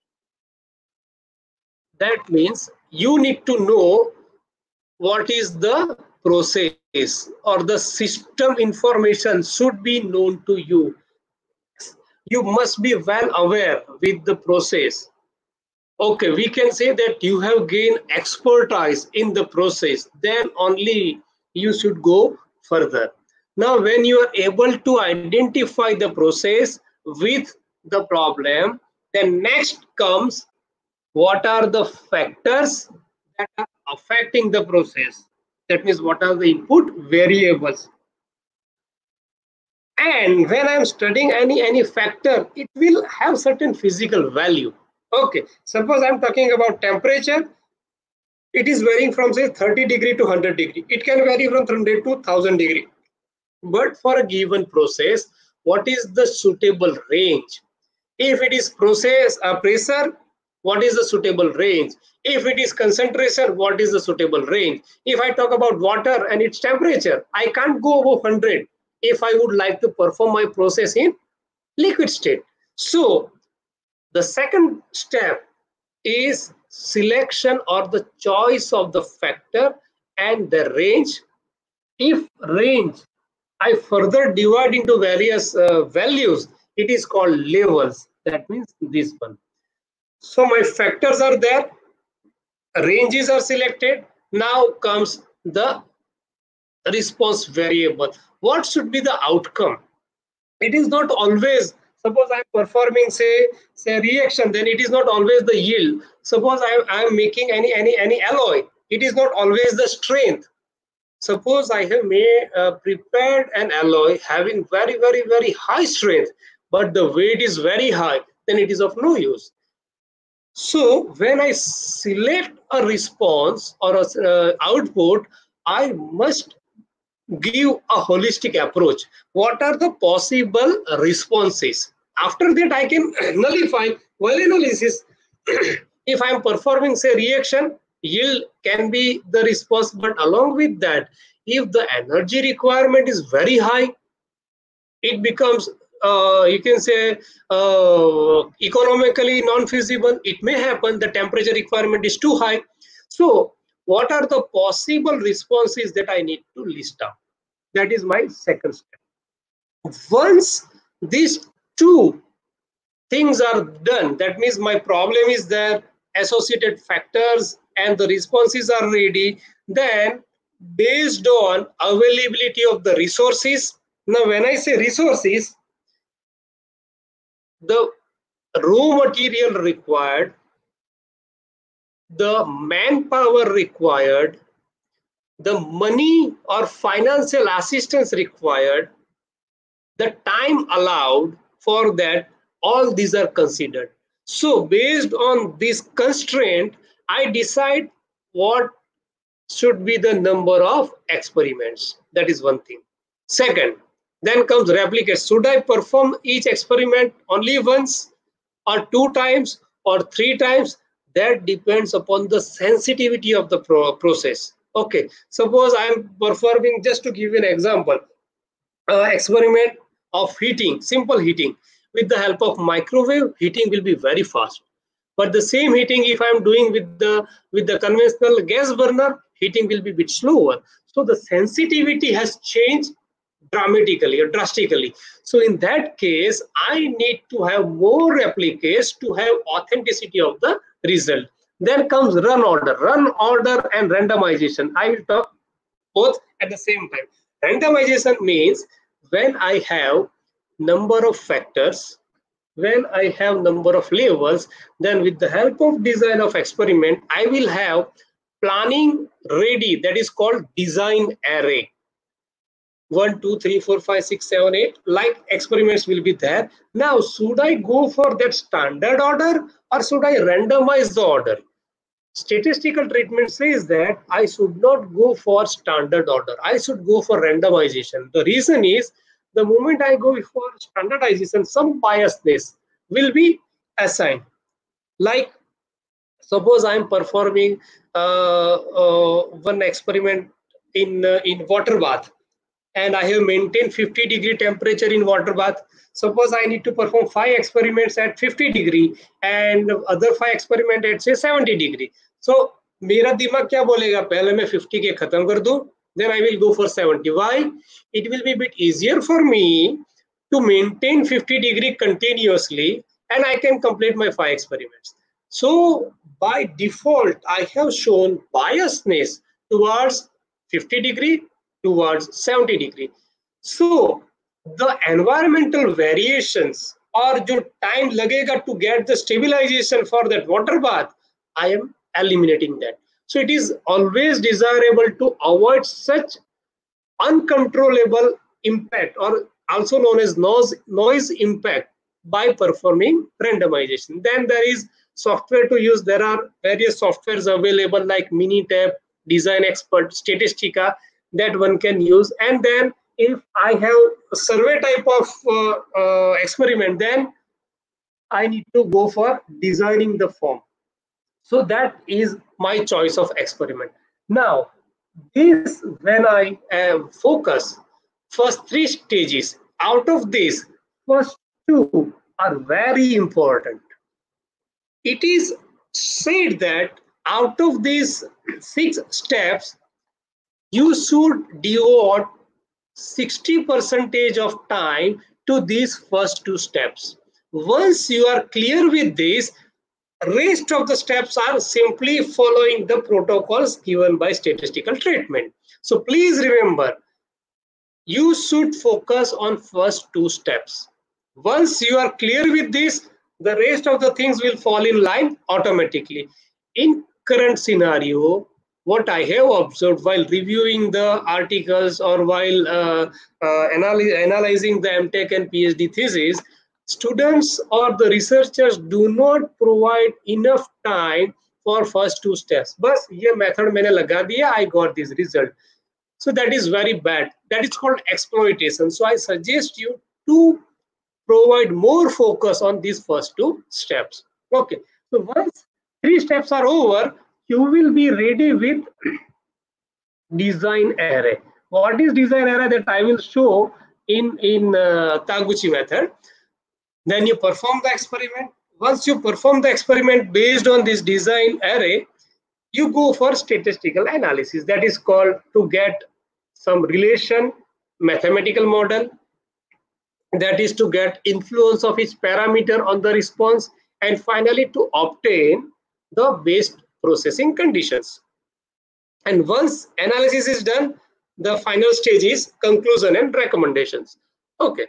[SPEAKER 7] you need to know what is the process, or the system information should be known to you. You must be well aware with the process. Okay, we can say that you have gained expertise in the process, then only you should go further. Now, when you are able to identify the process with the problem, then next comes what are the factors that are affecting the process. That means what are the input variables. And when I'm studying any factor, it will have certain physical value. Okay, suppose I'm talking about temperature. It is varying from say 30 degree to 100 degree. It can vary from 100 to 1000 degree. But for a given process, what is the suitable range? If it is pressure, what is the suitable range? If it is concentration, what is the suitable range? If I talk about water and its temperature, I can't go above 100 if I would like to perform my process in liquid state. So the second step is selection or the choice of the factor and the range. If range I further divide into various values, it is called levels. That means this one. So my factors are there, ranges are selected. Now comes the response variable. What should be the outcome? It is not always, suppose I am performing say reaction, then it is not always the yield. Suppose I am making any alloy, it is not always the strength. Suppose I have prepared an alloy having very high strength, but the weight is very high, then it is of no use. So when I select a response or a output, I must give a holistic approach. What are the possible responses? After that, I can nullify while analysis. If I am performing say reaction, yield can be the response, but along with that, if the energy requirement is very high, it becomes you can say economically non-feasible. It may happen the temperature requirement is too high. So what are the possible responses that I need to list out? That is my second step. Once these two things are done, that means my problem is there, associated factors and the responses are ready, then based on availability of the resources. Now when I say resources, the raw material required, the manpower required, the money or financial assistance required, the time allowed for that, all these are considered. So based on this constraint, I decide what should be the number of experiments. That is one thing. Second, then comes replicate. Should I perform each experiment only once or 2 times or 3 times? That depends upon the sensitivity of the process. Okay, suppose I am performing, just to give you an example, experiment of heating, simple heating. With the help of microwave, heating will be very fast. But the same heating, if I am doing with the conventional gas burner, heating will be a bit slower. So the sensitivity has changed dramatically or drastically. So in that case, I need to have more replicates to have authenticity of the result. Then comes run order and randomization. I will talk both at the same time. Randomization means when I have number of factors, when I have number of levels, then with the help of design of experiment, I will have planning ready. That is called design array. 1, 2, 3, 4, 5, 6, 7, 8, like experiments will be there. Now, should I go for that standard order or should I randomize the order? Statistical treatment says that I should not go for standard order. I should go for randomization. The reason is, the moment I go for standardization, some biasness will be assigned. Like, suppose I am performing one experiment in water bath, and I have maintained 50 degree temperature in water bath. Suppose I need to perform 5 experiments at 50 degree and other 5 experiments at say 70 degree. So मेरा दिमाग क्या बोलेगा, पहले मैं 50 के खत्म कर दूं, then I will go for 70. Why? It will be a bit easier for me to maintain 50 degree continuously and I can complete my 5 experiments. So by default, I have shown biasness towards 50 degree, towards 70 degree. So the environmental variations or जो time लगेगा to get the stabilization for that water bath, I am eliminating that. So it is always desirable to avoid such uncontrollable impact or also known as noise impact by performing randomization. Then there is software to use. There are various softwares available like Minitab, Design Expert, Statistica that one can use. And then if I have a survey type of experiment, then I need to go for designing the form. So that is my choice of experiment. Now, this when I focus first 3 stages, out of this, first 2 are very important. It is said that out of these 6 steps, you should devote 60% of time to these first 2 steps. Once you are clear with this, rest of the steps are simply following the protocols given by statistical treatment. So please remember, you should focus on first 2 steps. Once you are clear with this, the rest of the things will fall in line automatically. In current scenario, what I have observed while reviewing the articles or while analyzing the MTech and PhD thesis, students or the researchers do not provide enough time for first 2 steps. But ये method मैंने लगा दिया, I got this result. So that is very bad. That is called exploitation. So I suggest you to provide more focus on these first 2 steps. Okay. So once 3 steps are over, you will be ready with design array. What is design array? That I will show in Taguchi method. Then you perform the experiment. Once you perform the experiment based on this design array, you go for statistical analysis. That is called to get some relation, mathematical model. That is to get influence of each parameter on the response, and finally to obtain the best processing conditions. And once analysis is done, the final stage is conclusion and recommendations. Okay.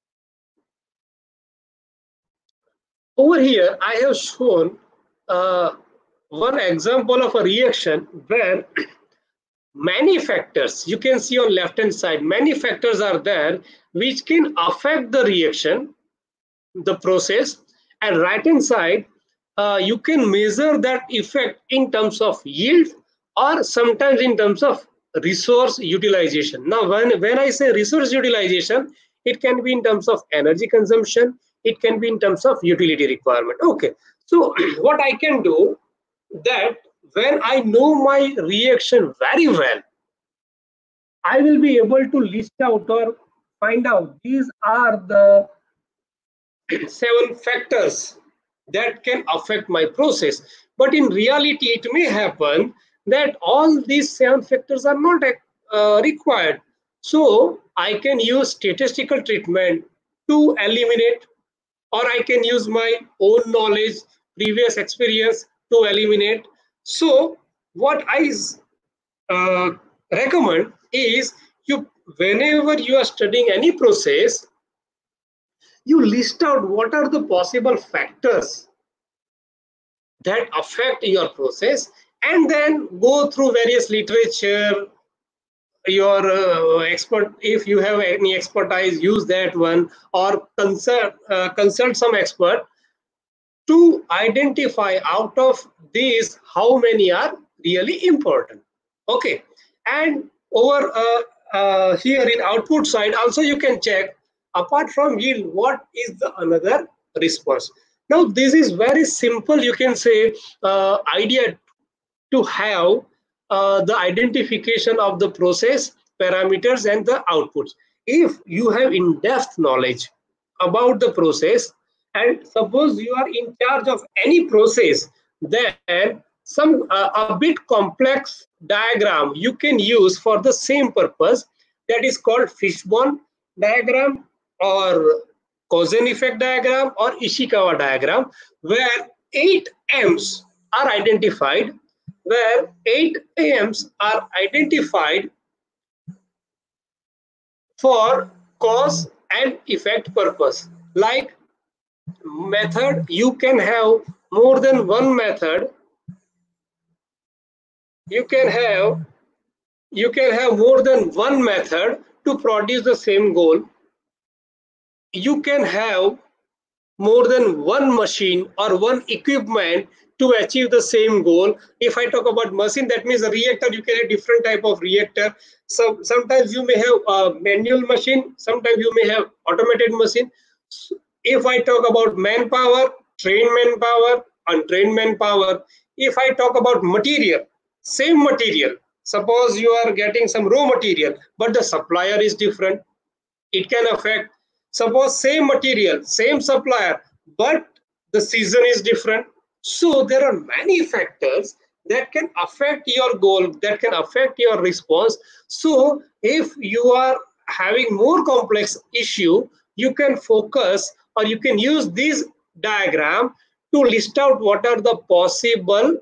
[SPEAKER 7] Over here, I have shown one example of a reaction where many factors, you can see on left hand side, many factors are there which can affect the reaction, the process, and right hand side, you can measure that effect in terms of yield or sometimes in terms of resource utilization. Now, when I say resource utilization, it can be in terms of energy consumption, it can be in terms of utility requirement. Okay, so what I can do that when I know my reaction very well, I will be able to list out or find out these are the 7 factors that can affect my process. But in reality, it may happen that all these 7 factors are not required. So I can use statistical treatment to eliminate, or I can use my own knowledge, previous experience to eliminate. So what I recommend is whenever you are studying any process, you list out what are the possible factors that affect your process, and then go through various literature, your expert, if you have any expertise, use that one, or consult some expert to identify out of these how many are really important. Okay, and over here in output side also you can check, apart from yield, what is the another response. Now this is very simple, you can say idea to have the identification of the process parameters and the outputs. If you have in-depth knowledge about the process, and suppose you are in charge of any process, then some a bit complex diagram you can use for the same purpose, that is called fishbone diagram or cause and effect diagram or Ishikawa diagram, where 8 M's are identified, for cause and effect purpose. Like method, you can have more than one method. You can have more than one method to produce the same goal. you can have more than one machine or one equipment to achieve the same goal. If I talk about machine, that means a reactor, you can have different type of reactor. So sometimes you may have a manual machine, sometimes you may have automated machine. If I talk about manpower, trained manpower, untrained manpower. If I talk about material, same material. Suppose you are getting some raw material, but the supplier is different. It can affect. Suppose same material, same supplier, but the season is different. So there are many factors that can affect your goal, that can affect your response. So if you are having more complex issue, you can focus or you can use this diagram to list out what are the possible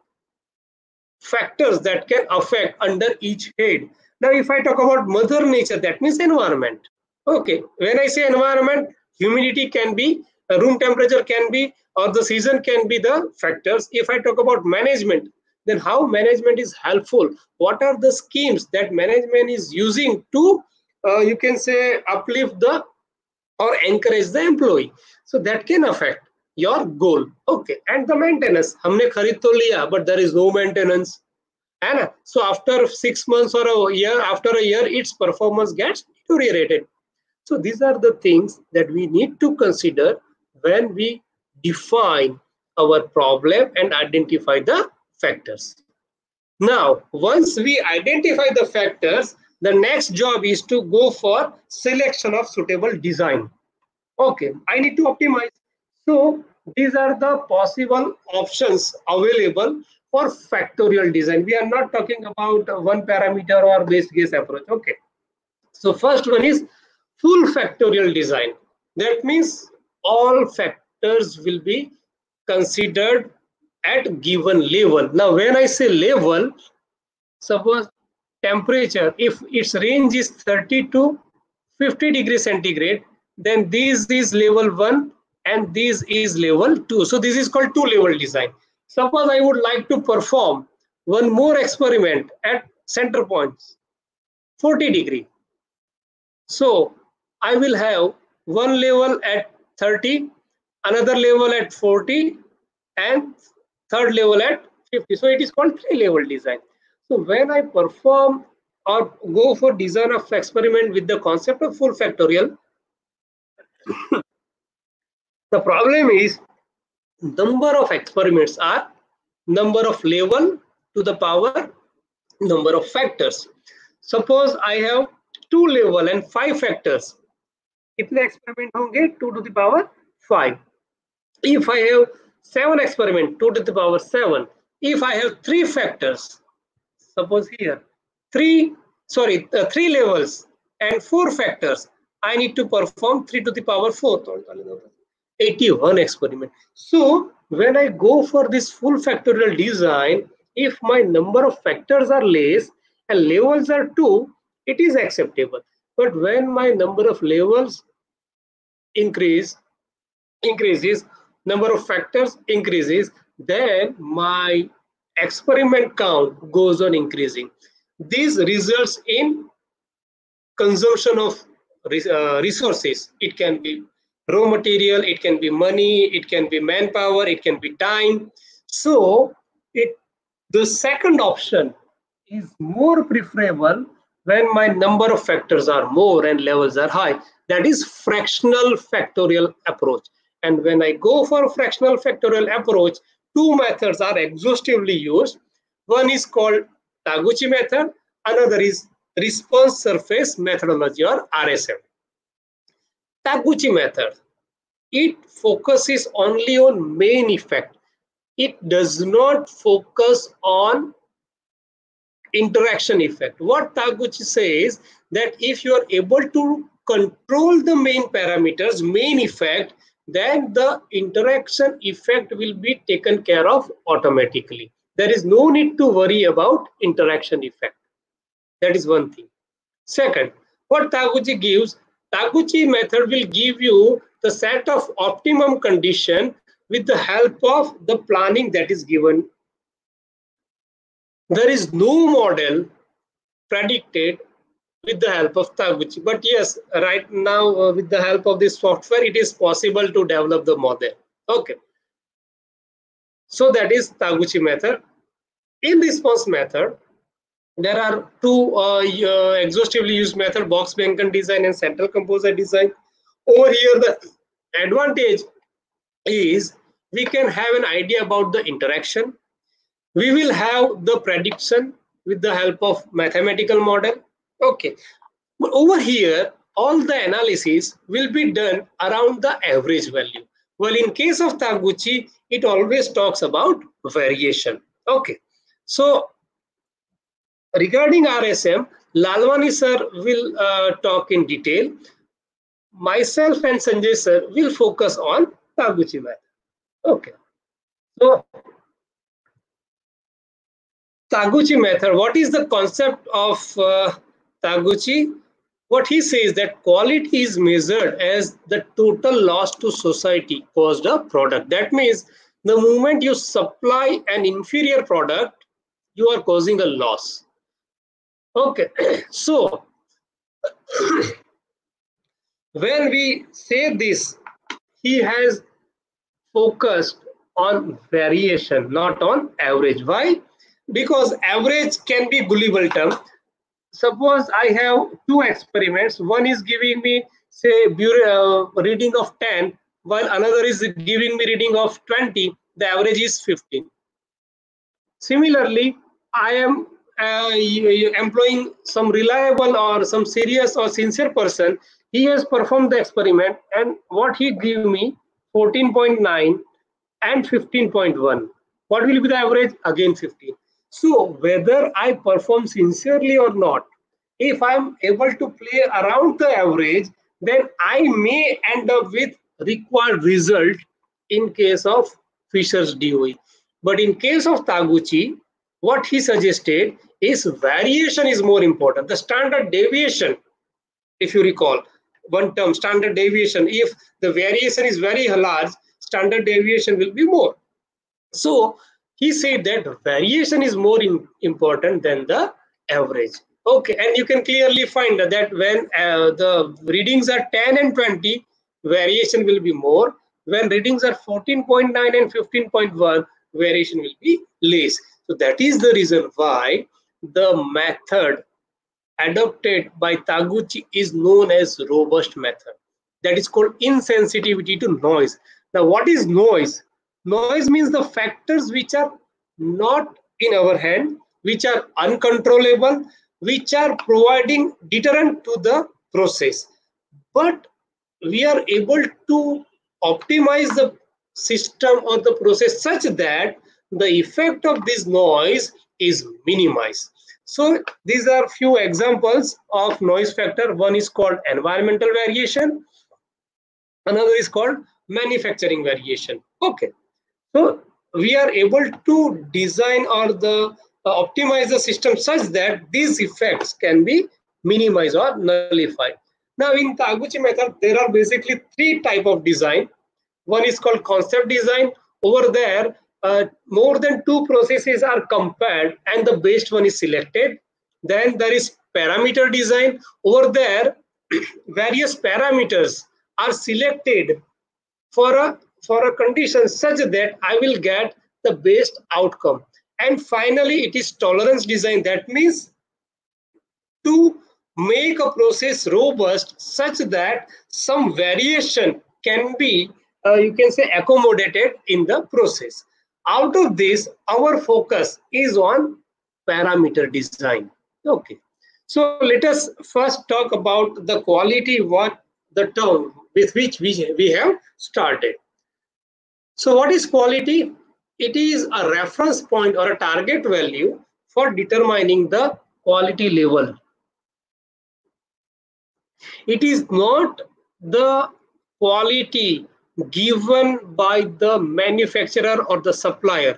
[SPEAKER 7] factors that can affect under each head. Now, if I talk about mother nature, that means environment. Okay, when I say environment, humidity can be, room temperature can be, or the season can be the factors. If I talk about management, then how management is helpful? What are the schemes that management is using to, you can say, uplift the or encourage the employee? So that can affect your goal. Okay, and the maintenance. हमने खरीद तो लिया, but there is no maintenance. And so after 6 months or a year, after a year, its performance gets deteriorated. So these are the things that we need to consider when we define our problem and identify the factors. Now, once we identify the factors, the next job is to go for selection of suitable design. Okay, I need to optimize. So these are the possible options available for factorial design. We are not talking about one parameter or base case approach. Okay. So first one is full factorial design. That means all factors will be considered at given level. Now, when I say level, suppose temperature, if its range is 30 to 50 degrees centigrade, then this is level 1 and this is level 2. So this is called two-level design. Suppose I would like to perform one more experiment at center points, 40 degree. So I will have one level at 30, another level at 40, and third level at 50. So it is called three-level design. So when I perform or go for design of experiment with the concept of full factorial, the problem is number of experiments are number of level to the power number of factors. Suppose I have 2 level and 5 factors. कितने experiment होंगे? 2 to the power 5. If I have 7 experiment, 2 to the power 7. If I have 3 factors, suppose here 3 levels and 4 factors, I need to perform 3 to the power 4, 81 experiment. So when I go for this full factorial design, if my number of factors are less and levels are 2, it is acceptable. But when my number of levels increases, number of factors increases, then my experiment count goes on increasing. This results in consumption of resources. It can be raw material, it can be money, it can be manpower, it can be time. So the second option is more preferable when my number of factors are more and levels are high. That is fractional factorial approach. And when I go for a fractional factorial approach, 2 methods are exhaustively used. One is called Taguchi method, another is response surface methodology or RSM. Taguchi method, it focuses only on main effect. It does not focus on interaction effect. What Taguchi says that if you are able to control the main parameters, main effect, then the interaction effect will be taken care of automatically. There is no need to worry about interaction effect. That is one thing. Second, what Taguchi gives, Taguchi method will give you the set of optimum condition with the help of the planning that is given. There is no model predicted with the help of Taguchi. But yes, right now with the help of this software, it is possible to develop the model. Okay. So that is Taguchi method. In response method, there are two exhaustively used method: box Blanken design and central composer design. Over here, the advantage is we can have an idea about the interaction. We will have the prediction with the help of mathematical model. Okay, but over here, all the analysis will be done around the average value. Well, in case of Taguchi, it always talks about variation. Okay, so regarding RSM, Lalwani sir will talk in detail. Myself and Sanjay sir will focus on Taguchi method. Okay, so Taguchi method, what is the concept of Taguchi? What he says that quality is measured as the total loss to society caused a product. That means the moment you supply an inferior product, you are causing a loss. Okay, so when we say this, he has focused on variation, not on average. Why? Because average can be gullible term. Suppose I have two experiments. One is giving me, say, reading of 10, while another is giving me reading of 20. The average is 15. Similarly, I am employing some reliable or some serious or sincere person. He has performed the experiment, and what he gave me 14.9 and 15.1. What will be the average? Again 15. So whether I perform sincerely or not, if I'm able to play around the average, then I may end up with required result in case of Fisher's DOE. But in case of Taguchi, what he suggested is variation is more important. The standard deviation, if you recall, one term, standard deviation, if the variation is very large, standard deviation will be more. So he said that variation is more important than the average. Okay, and you can clearly find that when the readings are 10 and 20, variation will be more. When readings are 14.9 and 15.1, variation will be less. So that is the reason why the method adopted by Taguchi is known as robust method. That is called insensitivity to noise. Now, what is noise? Noise means the factors which are not in our hand, which are uncontrollable, which are providing deterrent to the process. But we are able to optimize the system or the process such that the effect of this noise is minimized. So these are few examples of noise factor. One is called environmental variation. Another is called manufacturing variation. Okay. So we are able to design or optimize the system such that these effects can be minimized or nullified. Now in Taguchi method, there are basically three types of design. One is called concept design. Over there, more than two processes are compared and the best one is selected. Then there is parameter design. Over there, various parameters are selected for a condition such that I will get the best outcome. And finally, it is tolerance design. That means to make a process robust such that some variation can be, you can say, accommodated in the process. Out of this, our focus is on parameter design. Okay. So let us first talk about the quality, what the term with which we have started. So what is quality? It is a reference point or a target value for determining the quality level. It is not the quality given by the manufacturer or the supplier.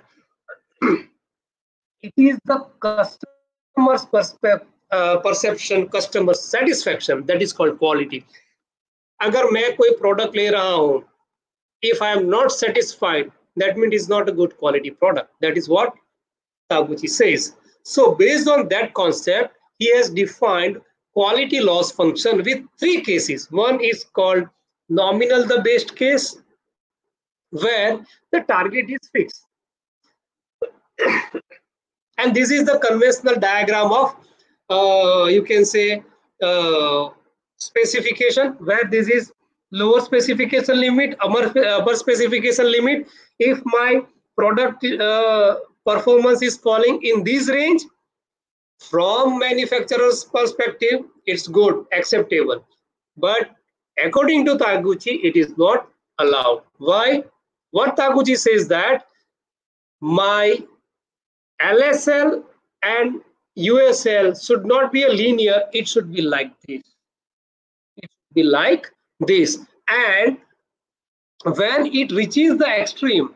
[SPEAKER 7] It is the customer's perception, customer satisfaction, that is called quality. अगर मैं कोई product ले रहा हूँ, if I am not satisfied, that means it's not a good quality product. That is what Taguchi says. So based on that concept, he has defined quality loss function with three cases. One is called nominal the best case, where the target is fixed. And this is the conventional diagram of, you can say, specification, where this is lower specification limit, upper specification limit. If my product performance is falling in this range, from manufacturer's perspective, it's good, acceptable. But according to Taguchi, it is not allowed. Why? What Taguchi says that my LSL and USL should not be a linear, it should be like this. It should be like this. And when it reaches the extreme,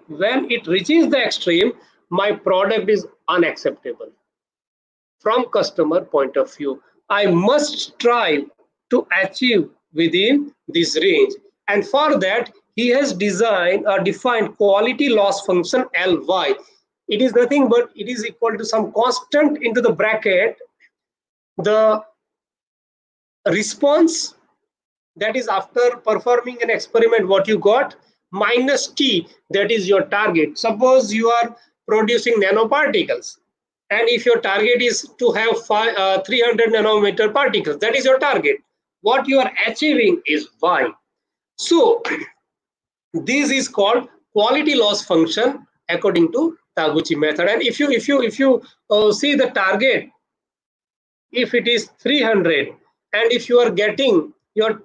[SPEAKER 7] my product is unacceptable. From customer point of view, I must strive to achieve within this range. And for that, he has designed or defined quality loss function Ly. It is nothing but it is equal to some constant into the bracket, the response, that is after performing an experiment what you got, minus T, that is your target. Suppose you are producing nanoparticles, and if your target is to have 300 nanometer particles, that is your target. What you are achieving is Y. So this is called quality loss function according to Taguchi method. And if you see the target, if it is 300, and if you are getting your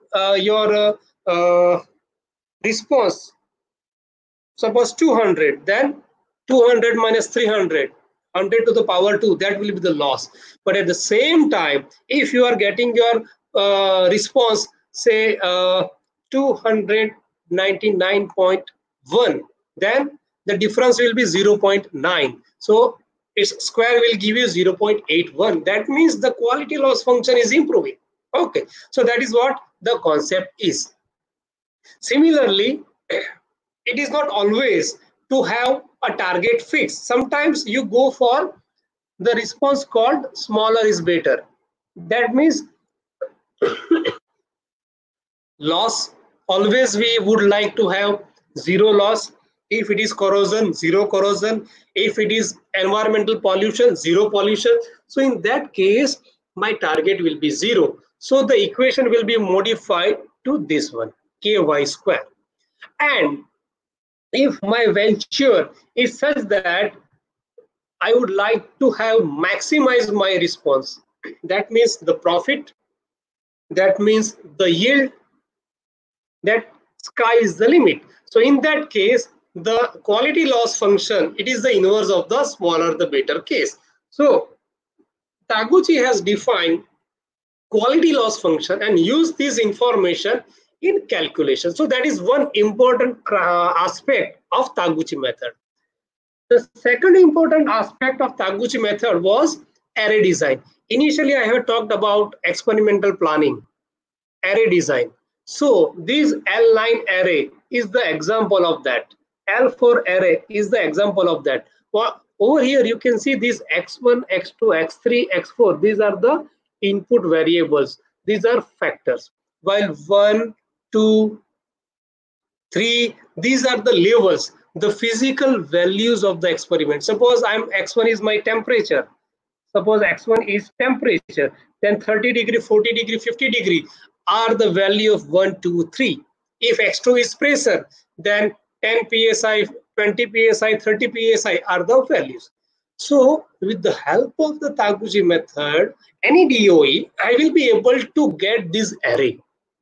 [SPEAKER 7] response, suppose 200, then 200 minus 300, 100 to the power 2, that will be the loss. But at the same time, if you are getting your response, say 299.1, then the difference will be 0.9. So its square will give you 0.81. That means the quality loss function is improving. Okay, so that is what the concept is. Similarly, it is not always to have a target fixed. Sometimes you go for the response called smaller is better. That means loss, always we would like to have zero loss. If it is corrosion, zero corrosion. If it is environmental pollution, zero pollution. So in that case, my target will be 0. So the equation will be modified to this one, ky square. And if my venture is such that I would like to have maximized my response, that means the profit, that means the yield, that sky is the limit. So in that case, the quality loss function, it is the inverse of the smaller the better case. So Taguchi has defined quality loss function and used this information in calculation. So that is one important aspect of Taguchi method. The second important aspect of Taguchi method was array design. Initially, I have talked about experimental planning, array design. So this L9 array is the example of that. L4 array is the example of that. Well, over here, you can see these X1, X2, X3, X4. These are the input variables. These are factors. While 1, 2, 3, these are the levels, the physical values of the experiment. Suppose X1 is my temperature. Suppose X1 is temperature. Then 30 degree, 40 degree, 50 degree are the value of 1, 2, 3. If X2 is pressure, then 10 psi, 20 psi, 30 psi are the values. So with the help of the Taguchi method, any DOE, I will be able to get this array.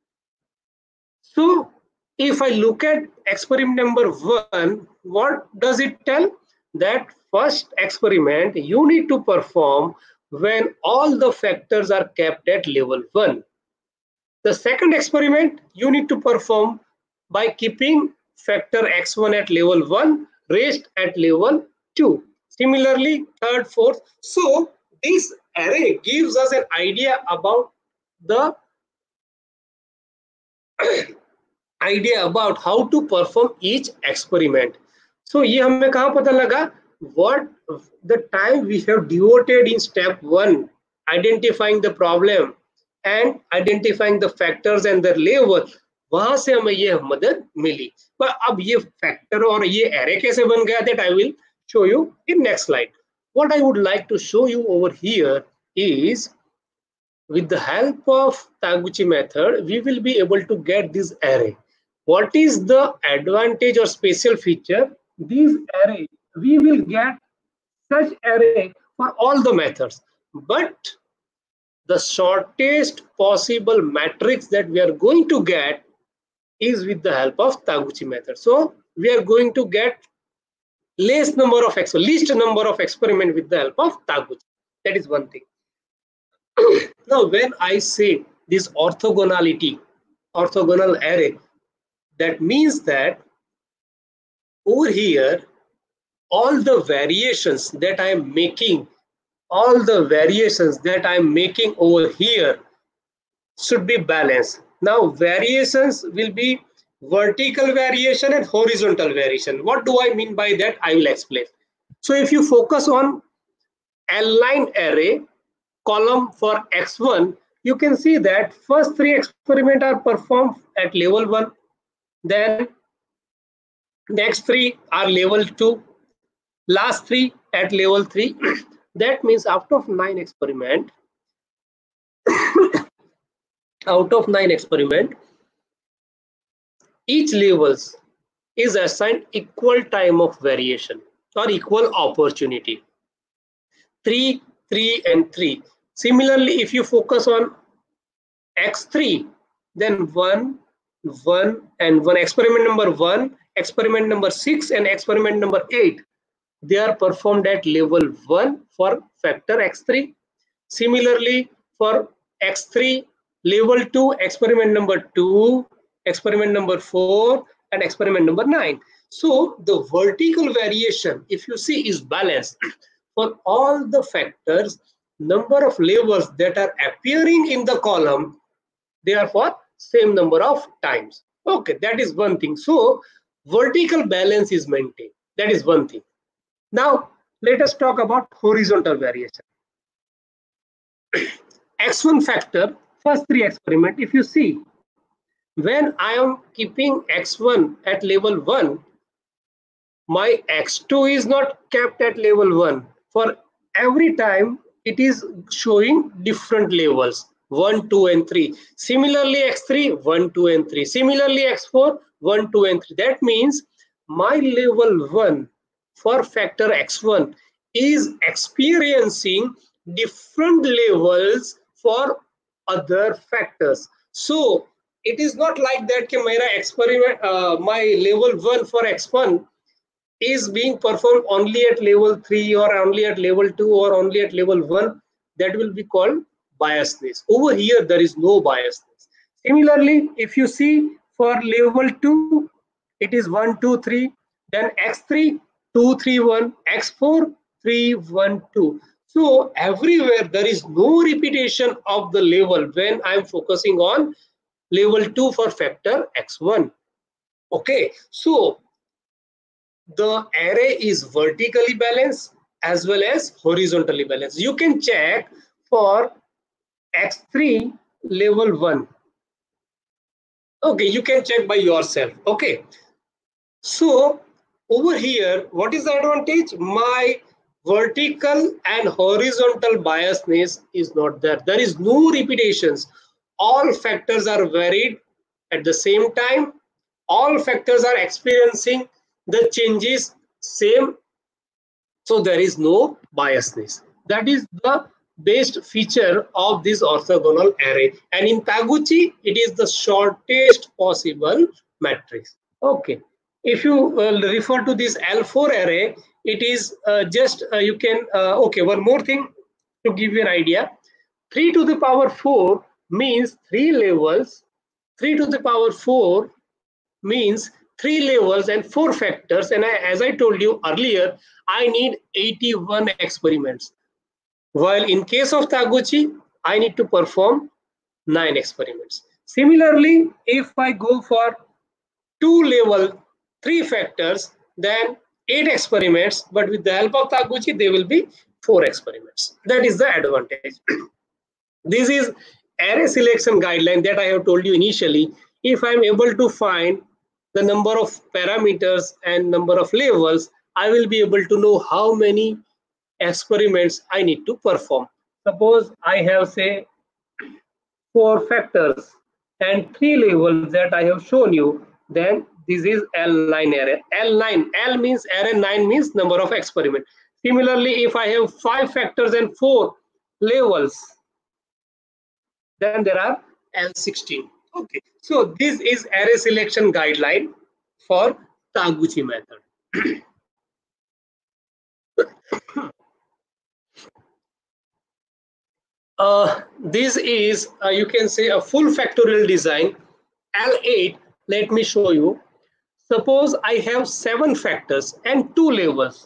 [SPEAKER 7] So if I look at experiment number 1, what does it tell? That first experiment you need to perform when all the factors are kept at level 1. The second experiment you need to perform by keeping factor X1 at level 1, rest at level 2. Similarly, third, fourth. So this array gives us an idea about the how to perform each experiment. So ये हमें कहाँ पता लगा? What the time we have devoted in step 1, identifying the problem, and identifying the factors and their level, वहां से हमें ये मदद मिली. पर अब ये factor और ये array कैसे बन गया, that I will show you in next slide. What I would like to show you over here is, with the help of Taguchi method, we will be able to get this array. What is the advantage or special feature? These array, we will get such array for all the methods, but the shortest possible matrix that we are going to get is with the help of Taguchi method. So we are going to get least number of experiment with the help of Taguchi. That is one thing. Now, when I say this orthogonality, orthogonal array, that means that over here, all the variations that I am making, over here should be balanced. Now, variations will be vertical variation and horizontal variation. What do I mean by that? I will explain. So if you focus on L-line array, column for x1, you can see that first 3 experiments are performed at level 1, then next 3 are level 2, last 3 at level 3. That means out of 9 experiments, each levels is assigned equal time of variation or equal opportunity. 3, 3 and 3. Similarly, if you focus on x3, then 1, 1 and 1, experiment number 1, experiment number 6 and experiment number 8, they are performed at level 1 for factor x3. Similarly, for x3, level 2, experiment number 2, experiment number 4 and experiment number 9. So the vertical variation, if you see, is balanced. For all the factors, number of levels that are appearing in the column, they are for same number of times. Okay, that is one thing. So vertical balance is maintained. That is one thing. Now let us talk about horizontal variation. X1 factor, first 3 experiment, if you see, when I am keeping x1 at level 1, my x2 is not kept at level 1. For every time, it is showing different levels, 1, 2 and 3. Similarly, x3, 1, 2 and 3. Similarly, x4, 1, 2 and 3. That means my level 1 for factor x1 is experiencing different levels for other factors. So it is not like that कि मेरा experiment, my level 1 for x1 is being performed only at level 3 or only at level 2 or only at level 1. That will be called biasness. Over here, there is no biasness. Similarly, if you see for level 2, it is 1, 2, 3, then x3, 2, 3, 1, x4, 3, 1, 2. So everywhere there is no repetition of the level when I am focusing on level 2 for factor x1. Okay, so the array is vertically balanced as well as horizontally balanced. You can check for x3 level 1. Okay, you can check by yourself. Okay, so over here, what is the advantage? My vertical and horizontal biasness is not there. There is no repetitions. All factors are varied at the same time. All factors are experiencing the changes same. So there is no biasness. That is the best feature of this orthogonal array. And in Taguchi, it is the shortest possible matrix. Okay. If you refer to this L4 array, it is you can, okay, one more thing to give you an idea. 3 to the power 4 means 3 levels. 3 to the power 4 means 3 levels and 4 factors. And as I told you earlier, I need 81 experiments. While in case of Taguchi, I need to perform 9 experiments. Similarly, if I go for 2 level, 3 factors, then 8 experiments, but with the help of Taguchi, there will be 4 experiments. That is the advantage. This is array selection guideline that I have told you initially, if I am able to find the number of parameters and number of levels, I will be able to know how many experiments I need to perform. Suppose I have, say, 4 factors and 3 levels that I have shown you, then this is L9 array. L means array, 9 means number of experiments. Similarly, if I have 5 factors and 4 levels, then there are L16. Okay, so this is array selection guideline for Taguchi method. This is, you can say, a full factorial design. L8, let me show you. Suppose I have 7 factors and 2 levels.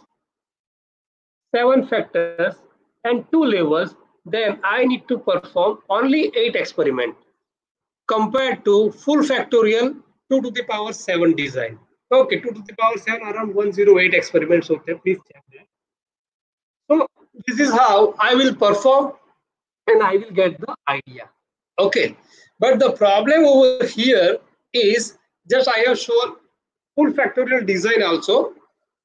[SPEAKER 7] 7 factors and 2 levels, then I need to perform only 8 experiments compared to full factorial 2 to the power 7 design. Okay, 2 to the power 7, around 108 experiments. Okay, please check that. So this is how I will perform and I will get the idea. Okay, but the problem over here is, just I have shown full factorial design also.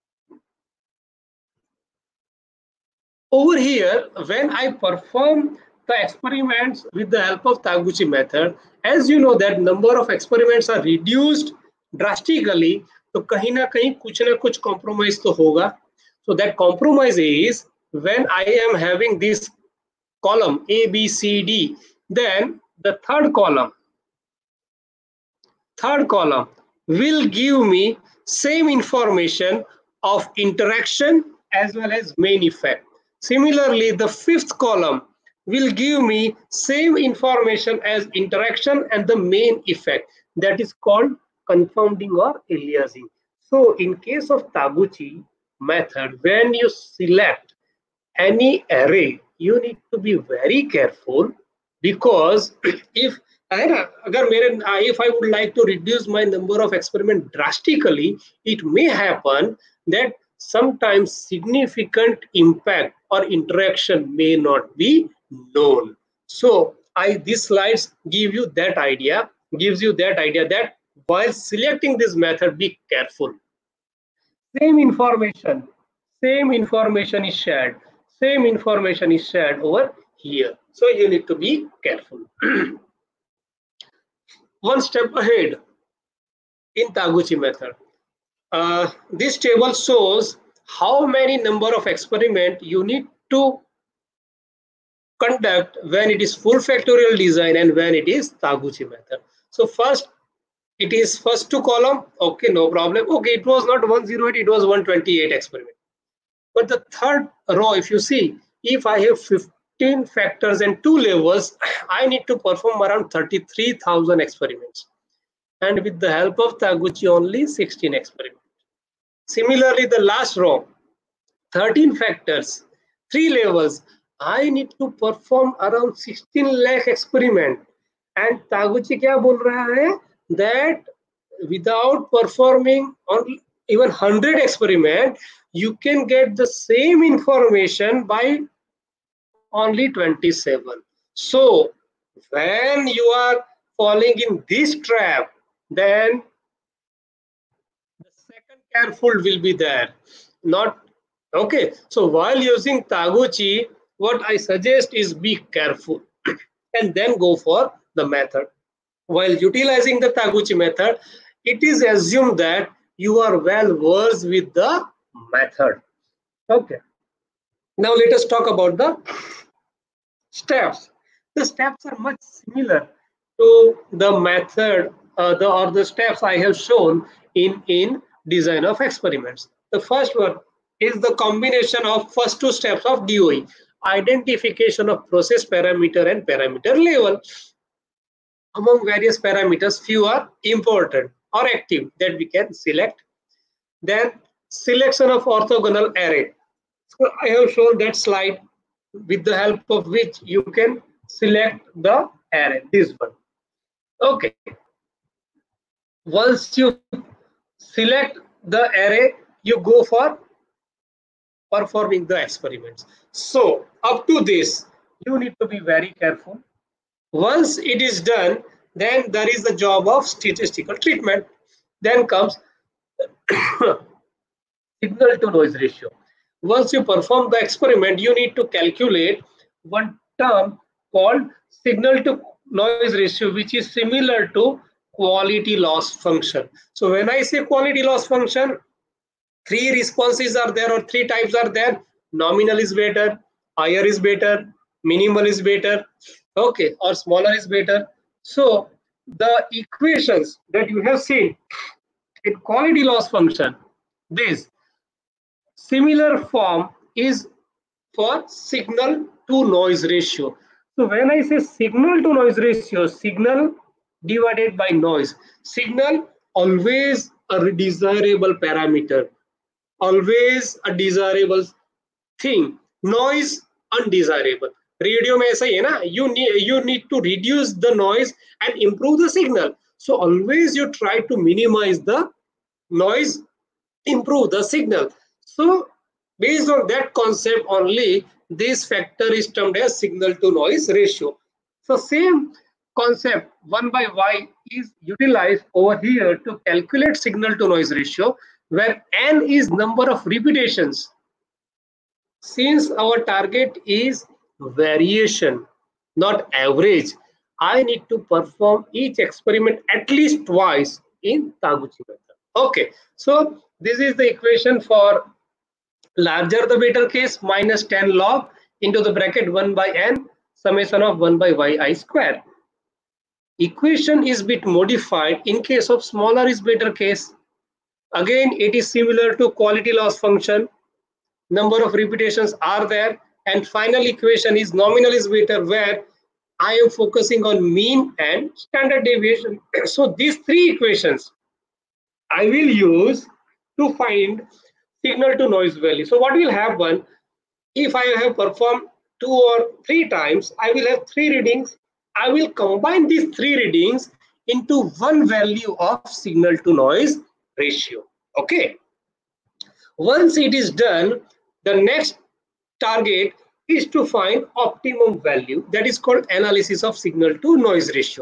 [SPEAKER 7] Over here, when I perform the experiments with the help of Taguchi method, as you know that number of experiments are reduced drastically, तो कहीं ना कहीं कुछ ना कुछ compromise तो होगा. So that compromise is when I am having this column A, B, C, D, then the third column will give me same information of interaction as well as main effect. Similarly, the 5th column will give me same information as interaction and the main effect. That is called confounding or aliasing. So in case of Taguchi method, when you select any array, you need to be very careful, because if I would like to reduce my number of experiments drastically, it may happen that sometimes significant impact or interaction may not be known. So these slides gives you that idea that while selecting this method, be careful. Same information is shared. Same information is shared over here. So you need to be careful. One step ahead in Taguchi method. This table shows how many number of experiments you need to conduct when it is full factorial design and when it is Taguchi method. So first, it is first 2 column. Okay, no problem. Okay, it was not 108, it was 128 experiments. But the third row, if you see, if I have 15 factors and 2 levels, I need to perform around 33,000 experiments. And with the help of Taguchi, only 16 experiments. Similarly, the last row, 13 factors, 3 levels, I need to perform around 16 lakh experiments. And Taguchi kya bol raha hai? That without performing only even 100 experiments, you can get the same information by only 27. So when you are falling in this trap, then the second careful will be there. Not okay. So while using Taguchi, what I suggest is be careful and then go for the method. While utilizing the Taguchi method, it is assumed that you are well versed with the method. Okay. Now let us talk about the steps. The steps are much similar to the method or the steps I have shown in design of experiments. The first one is the combination of first 2 steps of DOE, identification of process parameter and parameter level. Among various parameters, few are important or active that we can select. Then selection of orthogonal array. So I have shown that slide with the help of which you can select the array, this one. Okay. Once you select the array, you go for performing the experiments. So up to this, you need to be very careful. Once it is done, then there is the job of statistical treatment. Then comes signal to noise ratio. Once you perform the experiment, you need to calculate one term called signal to noise ratio, which is similar to quality loss function. So when I say quality loss function, three responses are there, or three types are there. Nominal is better, higher is better, minimal is better, okay, or smaller is better. So the equations that you have seen in quality loss function, this similar form is for signal to noise ratio. So when I say signal to noise ratio, signal divided by noise. Signal always a desirable parameter, always a desirable thing. Noise undesirable. Radio में ऐसा ही है ना, you need to reduce the noise and improve the signal. So always you try to minimize the noise, improve the signal. So based on that concept only, this factor is termed as signal to noise ratio. So same concept 1 by y is utilized over here to calculate signal to noise ratio, where n is number of repetitions. Since our target is variation, not average, I need to perform each experiment at least twice in Taguchi method. Okay, so this is the equation for larger the better case, minus 10 log into the bracket 1 by n summation of 1 by yi square. Equation is bit modified in case of smaller is better case. Again, it is similar to quality loss function. Number of repetitions are there, and final equation is nominal is better, where I am focusing on mean and standard deviation. So these three equations I will use to find signal to noise value. So what will happen if I have performed 2 or 3 times? I will have 3 readings. I will combine these 3 readings into one value of signal to noise ratio. Okay. Once it is done, the next target is to find optimum value. That is called analysis of signal to noise ratio.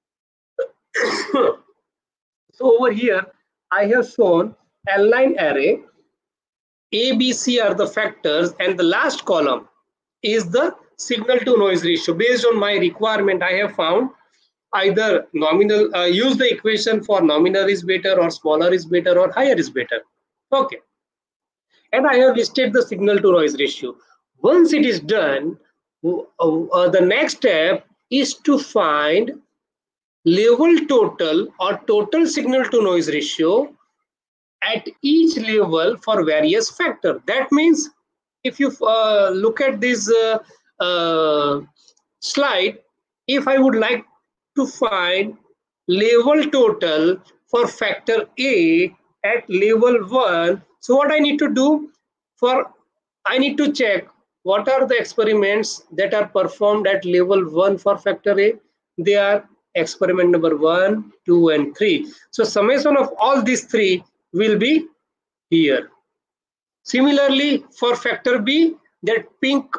[SPEAKER 7] So over here, I have shown L-line array. A, B, C are the factors, and the last column is the signal to noise ratio. Based on my requirement, I have found either nominal, use the equation for nominal is better, or smaller is better, or higher is better. Okay. And I have listed the signal to noise ratio. Once it is done, the next step is to find level total or total signal to noise ratio at each level for various factors. That means if you look at this slide, if I would like to find level total for factor A at level 1, so what I need to do, I need to check what are the experiments that are performed at level 1 for factor A. They are experiment number 1, 2, and 3. So summation of all these 3 will be here. Similarly, for factor B, that pink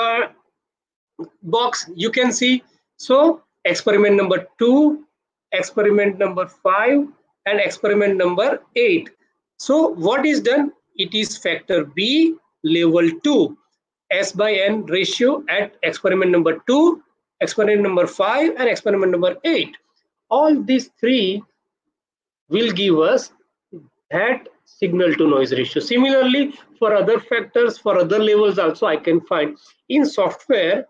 [SPEAKER 7] box you can see. So experiment number 2, experiment number 5, and experiment number 8. So what is done? It is factor B level 2, S by N ratio at experiment number 2, experiment number 5, and experiment number 8. All these 3 will give us that signal to noise ratio. Similarly, for other factors, for other levels also I can find. In software,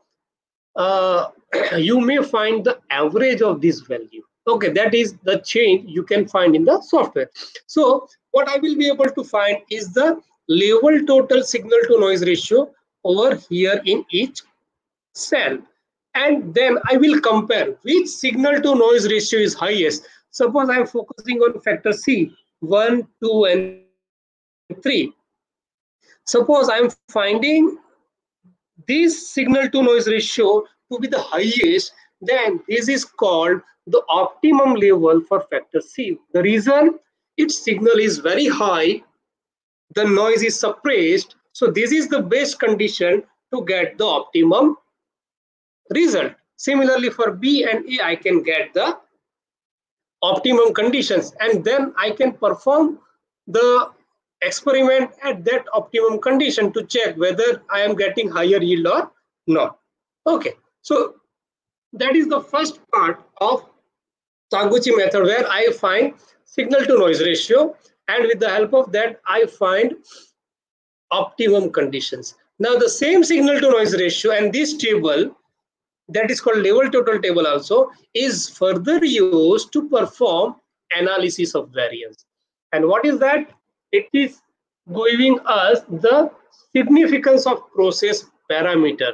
[SPEAKER 7] you may find the average of this value. Okay, that is the change you can find in the software. So what I will be able to find is the level total signal to noise ratio over here in each cell. And then I will compare which signal to noise ratio is highest. Suppose I am focusing on factor C, 1, 2, and 3. Suppose I am finding this signal to noise ratio to be the highest, then this is called the optimum level for factor C. The reason its signal is very high, the noise is suppressed. So this is the best condition to get the optimum result. Similarly, for B and A, I can get the optimum conditions, and then I can perform the experiment at that optimum condition to check whether I am getting higher yield or not. Okay, so that is the first part of Taguchi method, where I find signal to noise ratio, and with the help of that I find optimum conditions. Now the same signal to noise ratio and this table, that is called level total table, also is further used to perform analysis of variance. And what is that? It is giving us the significance of process parameter.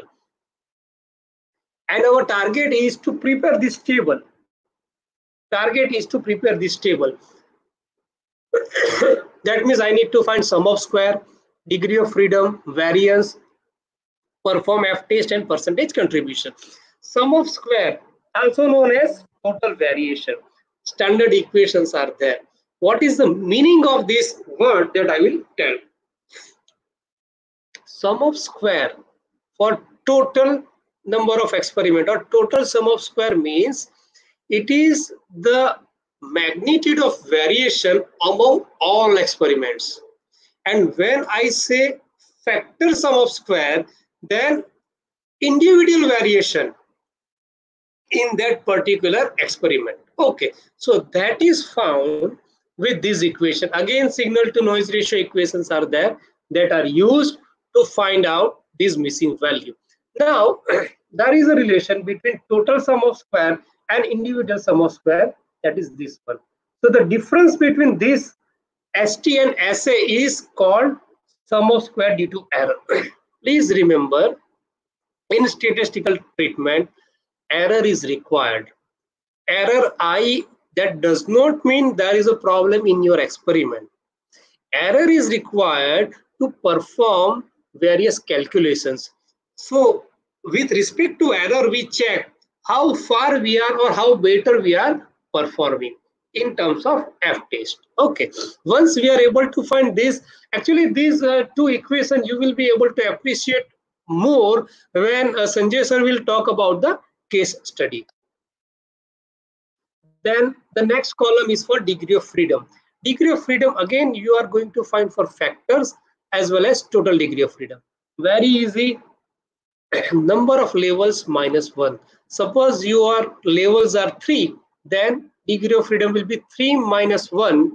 [SPEAKER 7] And our target is to prepare this table. Target is to prepare this table. That means I need to find sum of square, degree of freedom, variance, perform F-test, and percentage contribution. Sum of square, also known as total variation. Standard equations are there. What is the meaning of this word that I will tell? Sum of square for total number of experiment, or total sum of square, means it is the magnitude of variation among all experiments. And when I say factor sum of square, then individual variation in that particular experiment. Okay, so that is found with this equation. Again, signal to noise ratio equations are there that are used to find out this missing value. Now there is a relation between total sum of square and individual sum of square, that is this one. So the difference between this ST and SA is called sum of square due to error. Please remember, in statistical treatment, error is required. Error I, that does not mean there is a problem in your experiment. Error is required to perform various calculations. So with respect to error, we check how far we are or how better we are performing in terms of F-test. Okay, once we are able to find this, actually these two equations you will be able to appreciate more when Sanjay sir will talk about the case study. Then the next column is for degree of freedom. Degree of freedom, again, you are going to find for factors as well as total degree of freedom. Very easy. Number of levels minus 1. Suppose your levels are 3, then degree of freedom will be 3 minus 1.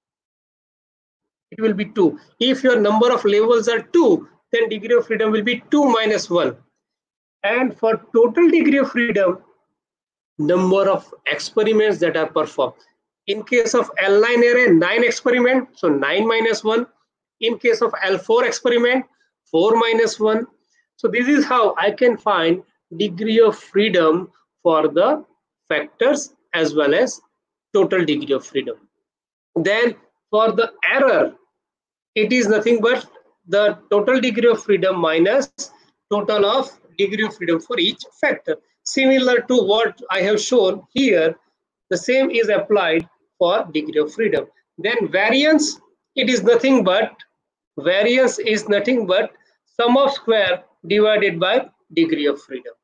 [SPEAKER 7] It will be 2. If your number of levels are 2, then degree of freedom will be 2 minus 1. And for total degree of freedom, number of experiments that are performed. In case of L9 array, 9 experiments, so 9 minus 1. In case of L4 experiment, 4 minus 1. So this is how I can find degree of freedom for the factors as well as total degree of freedom. Then for the error, it is nothing but the total degree of freedom minus total of degree of freedom for each factor. Similar to what I have shown here, the same is applied for degree of freedom. Then variance, it is nothing but, variance is nothing but sum of square divided by degree of freedom.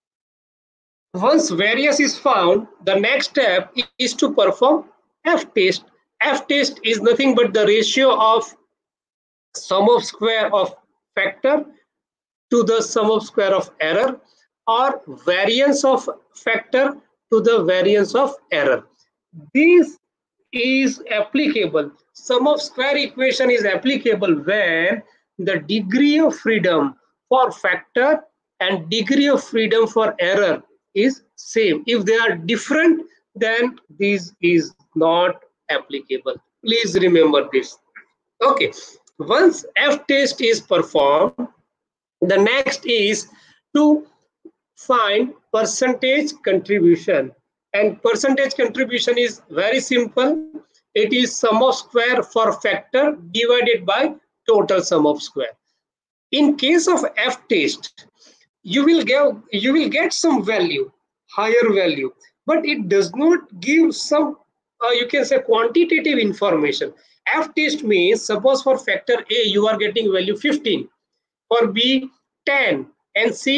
[SPEAKER 7] Once variance is found, the next step is to perform F-test. F-test is nothing but the ratio of sum of square of factor to the sum of square of error, or variance of factor to the variance of error. This is applicable. Sum of square equation is applicable when the degree of freedom for factor and degree of freedom for error is same. If they are different, then this is not applicable. Please remember this. Okay, once F-test is performed, the next is to find percentage contribution. And percentage contribution is very simple. It is sum of square for factor divided by total sum of square. In case of F-test, you will get some value, higher value, but it does not give some you can say quantitative information. F-test means, suppose for factor A you are getting value 15, for B 10, and C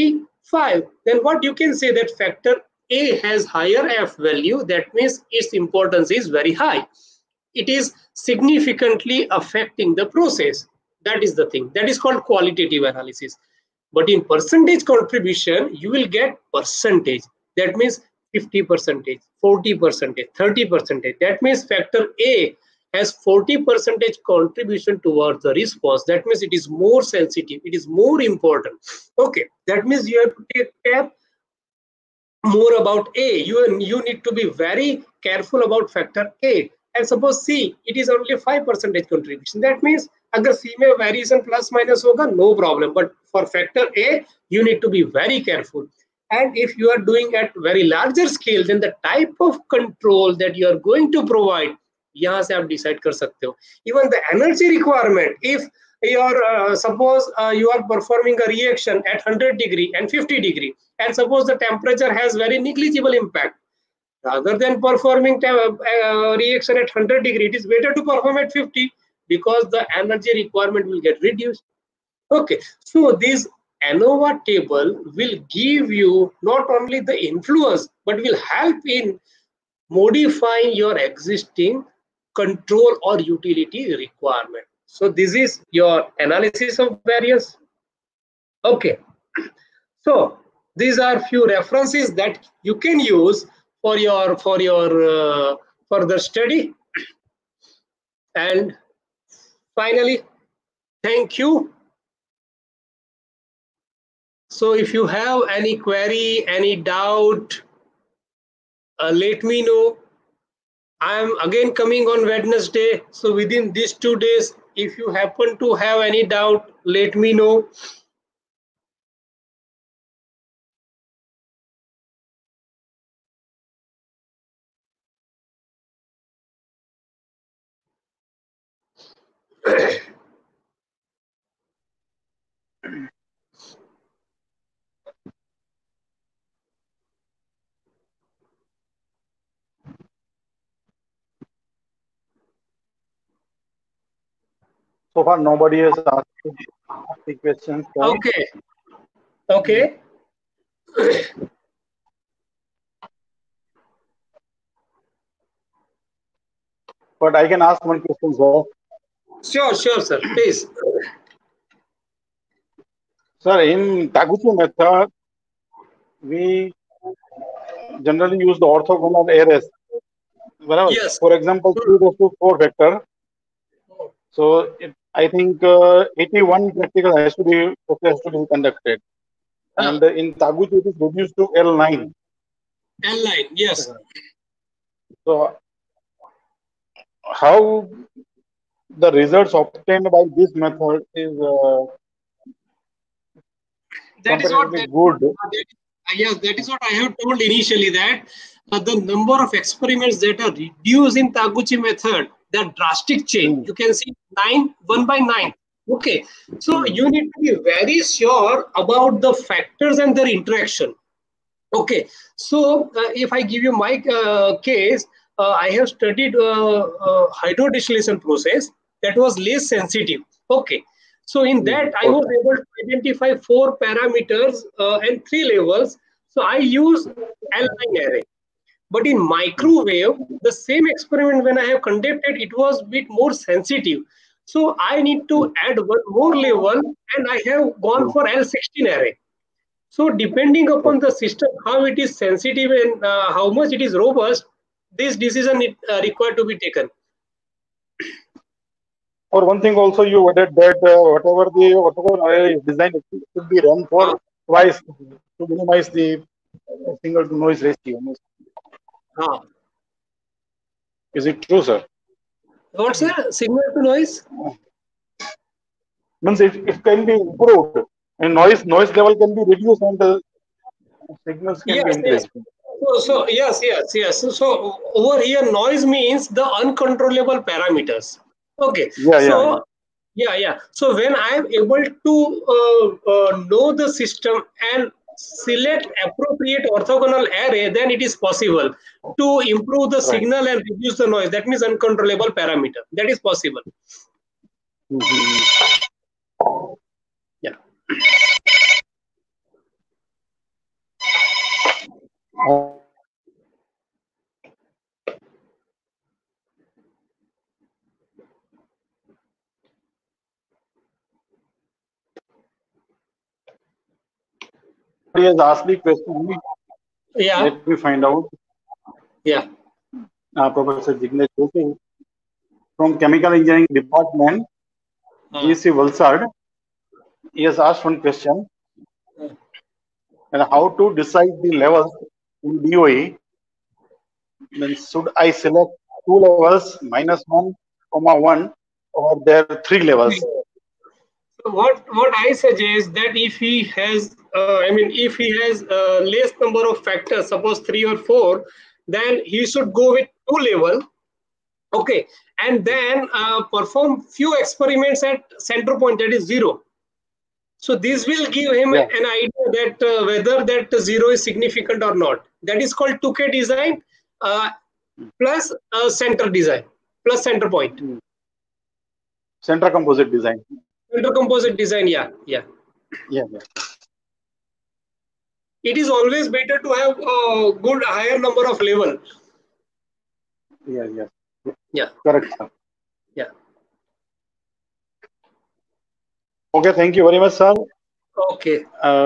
[SPEAKER 7] 5, then what you can say that factor A has higher F value. That means its importance is very high. It is significantly affecting the process. That is the thing. That is called qualitative analysis. But in percentage contribution, you will get percentage. That means 50%, 40%, 30%. That means factor A has 40% contribution towards the response. That means it is more sensitive. It is more important. Okay, that means you have to take care more about A. You need to be very careful about factor A. And suppose C, it is only 5% contribution. That means agar C में variation plus minus होगा, no problem. But for factor A, you need to be very careful. And if you are doing at very larger scale, then the type of control that you are going to provide, यहाँ से आप decide कर सकते हो. Even the energy requirement, if your suppose you are performing a reaction at 100 degree and 50 degree, and suppose the temperature has very negligible impact, rather than performing reaction at 100 degree, it is better to perform at 50 because the energy requirement will get reduced. Okay, so this ANOVA table will give you not only the influence, but will help in modifying your existing control or utility requirement. So this is your analysis of variance. Okay, so these are few references that you can use for your further study. And finally, thank you. So if you have any query, any doubt, let me know. I am again coming on Wednesday. So within these 2 days, if you happen to have any doubt, let me know.
[SPEAKER 4] So far, nobody has asked the questions.
[SPEAKER 7] Okay. Okay.
[SPEAKER 4] But I can ask one question, sir.
[SPEAKER 7] Sure, sir. Please.
[SPEAKER 4] Sir, in Taguchi method, we generally use the orthogonal arrays.
[SPEAKER 7] Yes.
[SPEAKER 4] For example, 3⁴ vector. So I think 81 practical has to be conducted, and in Taguchi it is reduced to L9.
[SPEAKER 7] L9, yes.
[SPEAKER 4] So how the results obtained by this method is
[SPEAKER 7] that is what
[SPEAKER 4] good.
[SPEAKER 7] Yes, that is what I have told initially, that the number of experiments that are reduced in Taguchi method, that drastic change. You can see 1 by 9. Okay, so you need to be very sure about the factors and their interaction. Okay, so if I give you my case, I have studied hydrodistillation process that was less sensitive. Okay, so in that I was able to identify 4 parameters and 3 levels. So I use L9 array. But in microwave, the same experiment when I have conducted, it was a bit more sensitive. So I need to add one more level, and I have gone for L16 array. So depending upon the system, how it is sensitive and how much it is robust, this decision is required to be taken.
[SPEAKER 4] For one thing also, you added that whatever the array is designed, it should be run for twice to minimize the signal to noise ratio. Is it true, sir?
[SPEAKER 7] What, sir? Signal to noise?
[SPEAKER 4] Means it can be improved, and noise level can be reduced, and the signals can be increased.
[SPEAKER 7] Yes. So, so over here, noise means the uncontrollable parameters. Okay. Yeah. So when I am able to know the system and select appropriate orthogonal array, then it is possible to improve the signal and reduce the noise. That means uncontrollable parameter. That is possible. Yeah.
[SPEAKER 4] somebody has asked the question.
[SPEAKER 7] Yeah.
[SPEAKER 4] Let me find out.
[SPEAKER 7] Yeah.
[SPEAKER 4] Professor Jignesh Joshi from Chemical Engineering Department, GC Valsad. He has asked one question. And how to decide the levels in DOE? Then should I select 2 levels, -1, 1, or there are 3 levels?
[SPEAKER 7] So what I suggest that if he has, if he has less number of factors, suppose 3 or 4, then he should go with 2 level. Okay, and then perform few experiments at center point, that is 0. So this will give him an idea that whether that 0 is significant or not. That is called 2K design plus center design plus center point.
[SPEAKER 4] Center composite design.
[SPEAKER 7] Center composite design, yeah. It is always better to have a good higher number of level.
[SPEAKER 4] Yeah. Correct, sir.
[SPEAKER 7] Yeah.
[SPEAKER 4] Okay, thank you very much, sir.
[SPEAKER 7] Okay.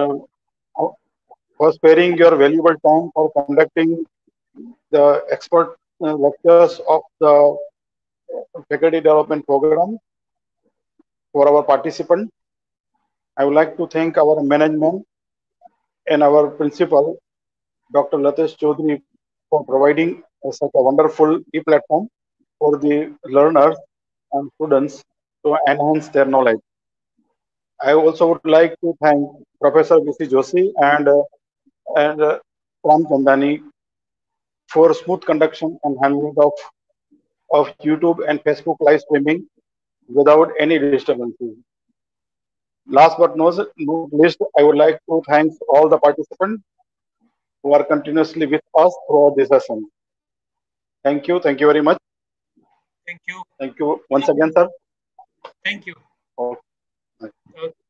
[SPEAKER 4] For sparing your valuable time for conducting the expert lectures of the faculty development program for our participants. I would like to thank our management and our principal, Dr. Latesh Chaudhary, for providing such a wonderful e-platform for the learners and students to enhance their knowledge. I also would like to thank Professor V.C. Joshi and Ram Chandani for smooth conduction and handling of YouTube and Facebook live streaming without any disturbances. Last but not least, I would like to thank all the participants who are continuously with us throughout this session. Thank you. Thank you very much.
[SPEAKER 7] Thank you.
[SPEAKER 4] Thank you once again, sir.
[SPEAKER 7] Thank you.
[SPEAKER 4] Okay.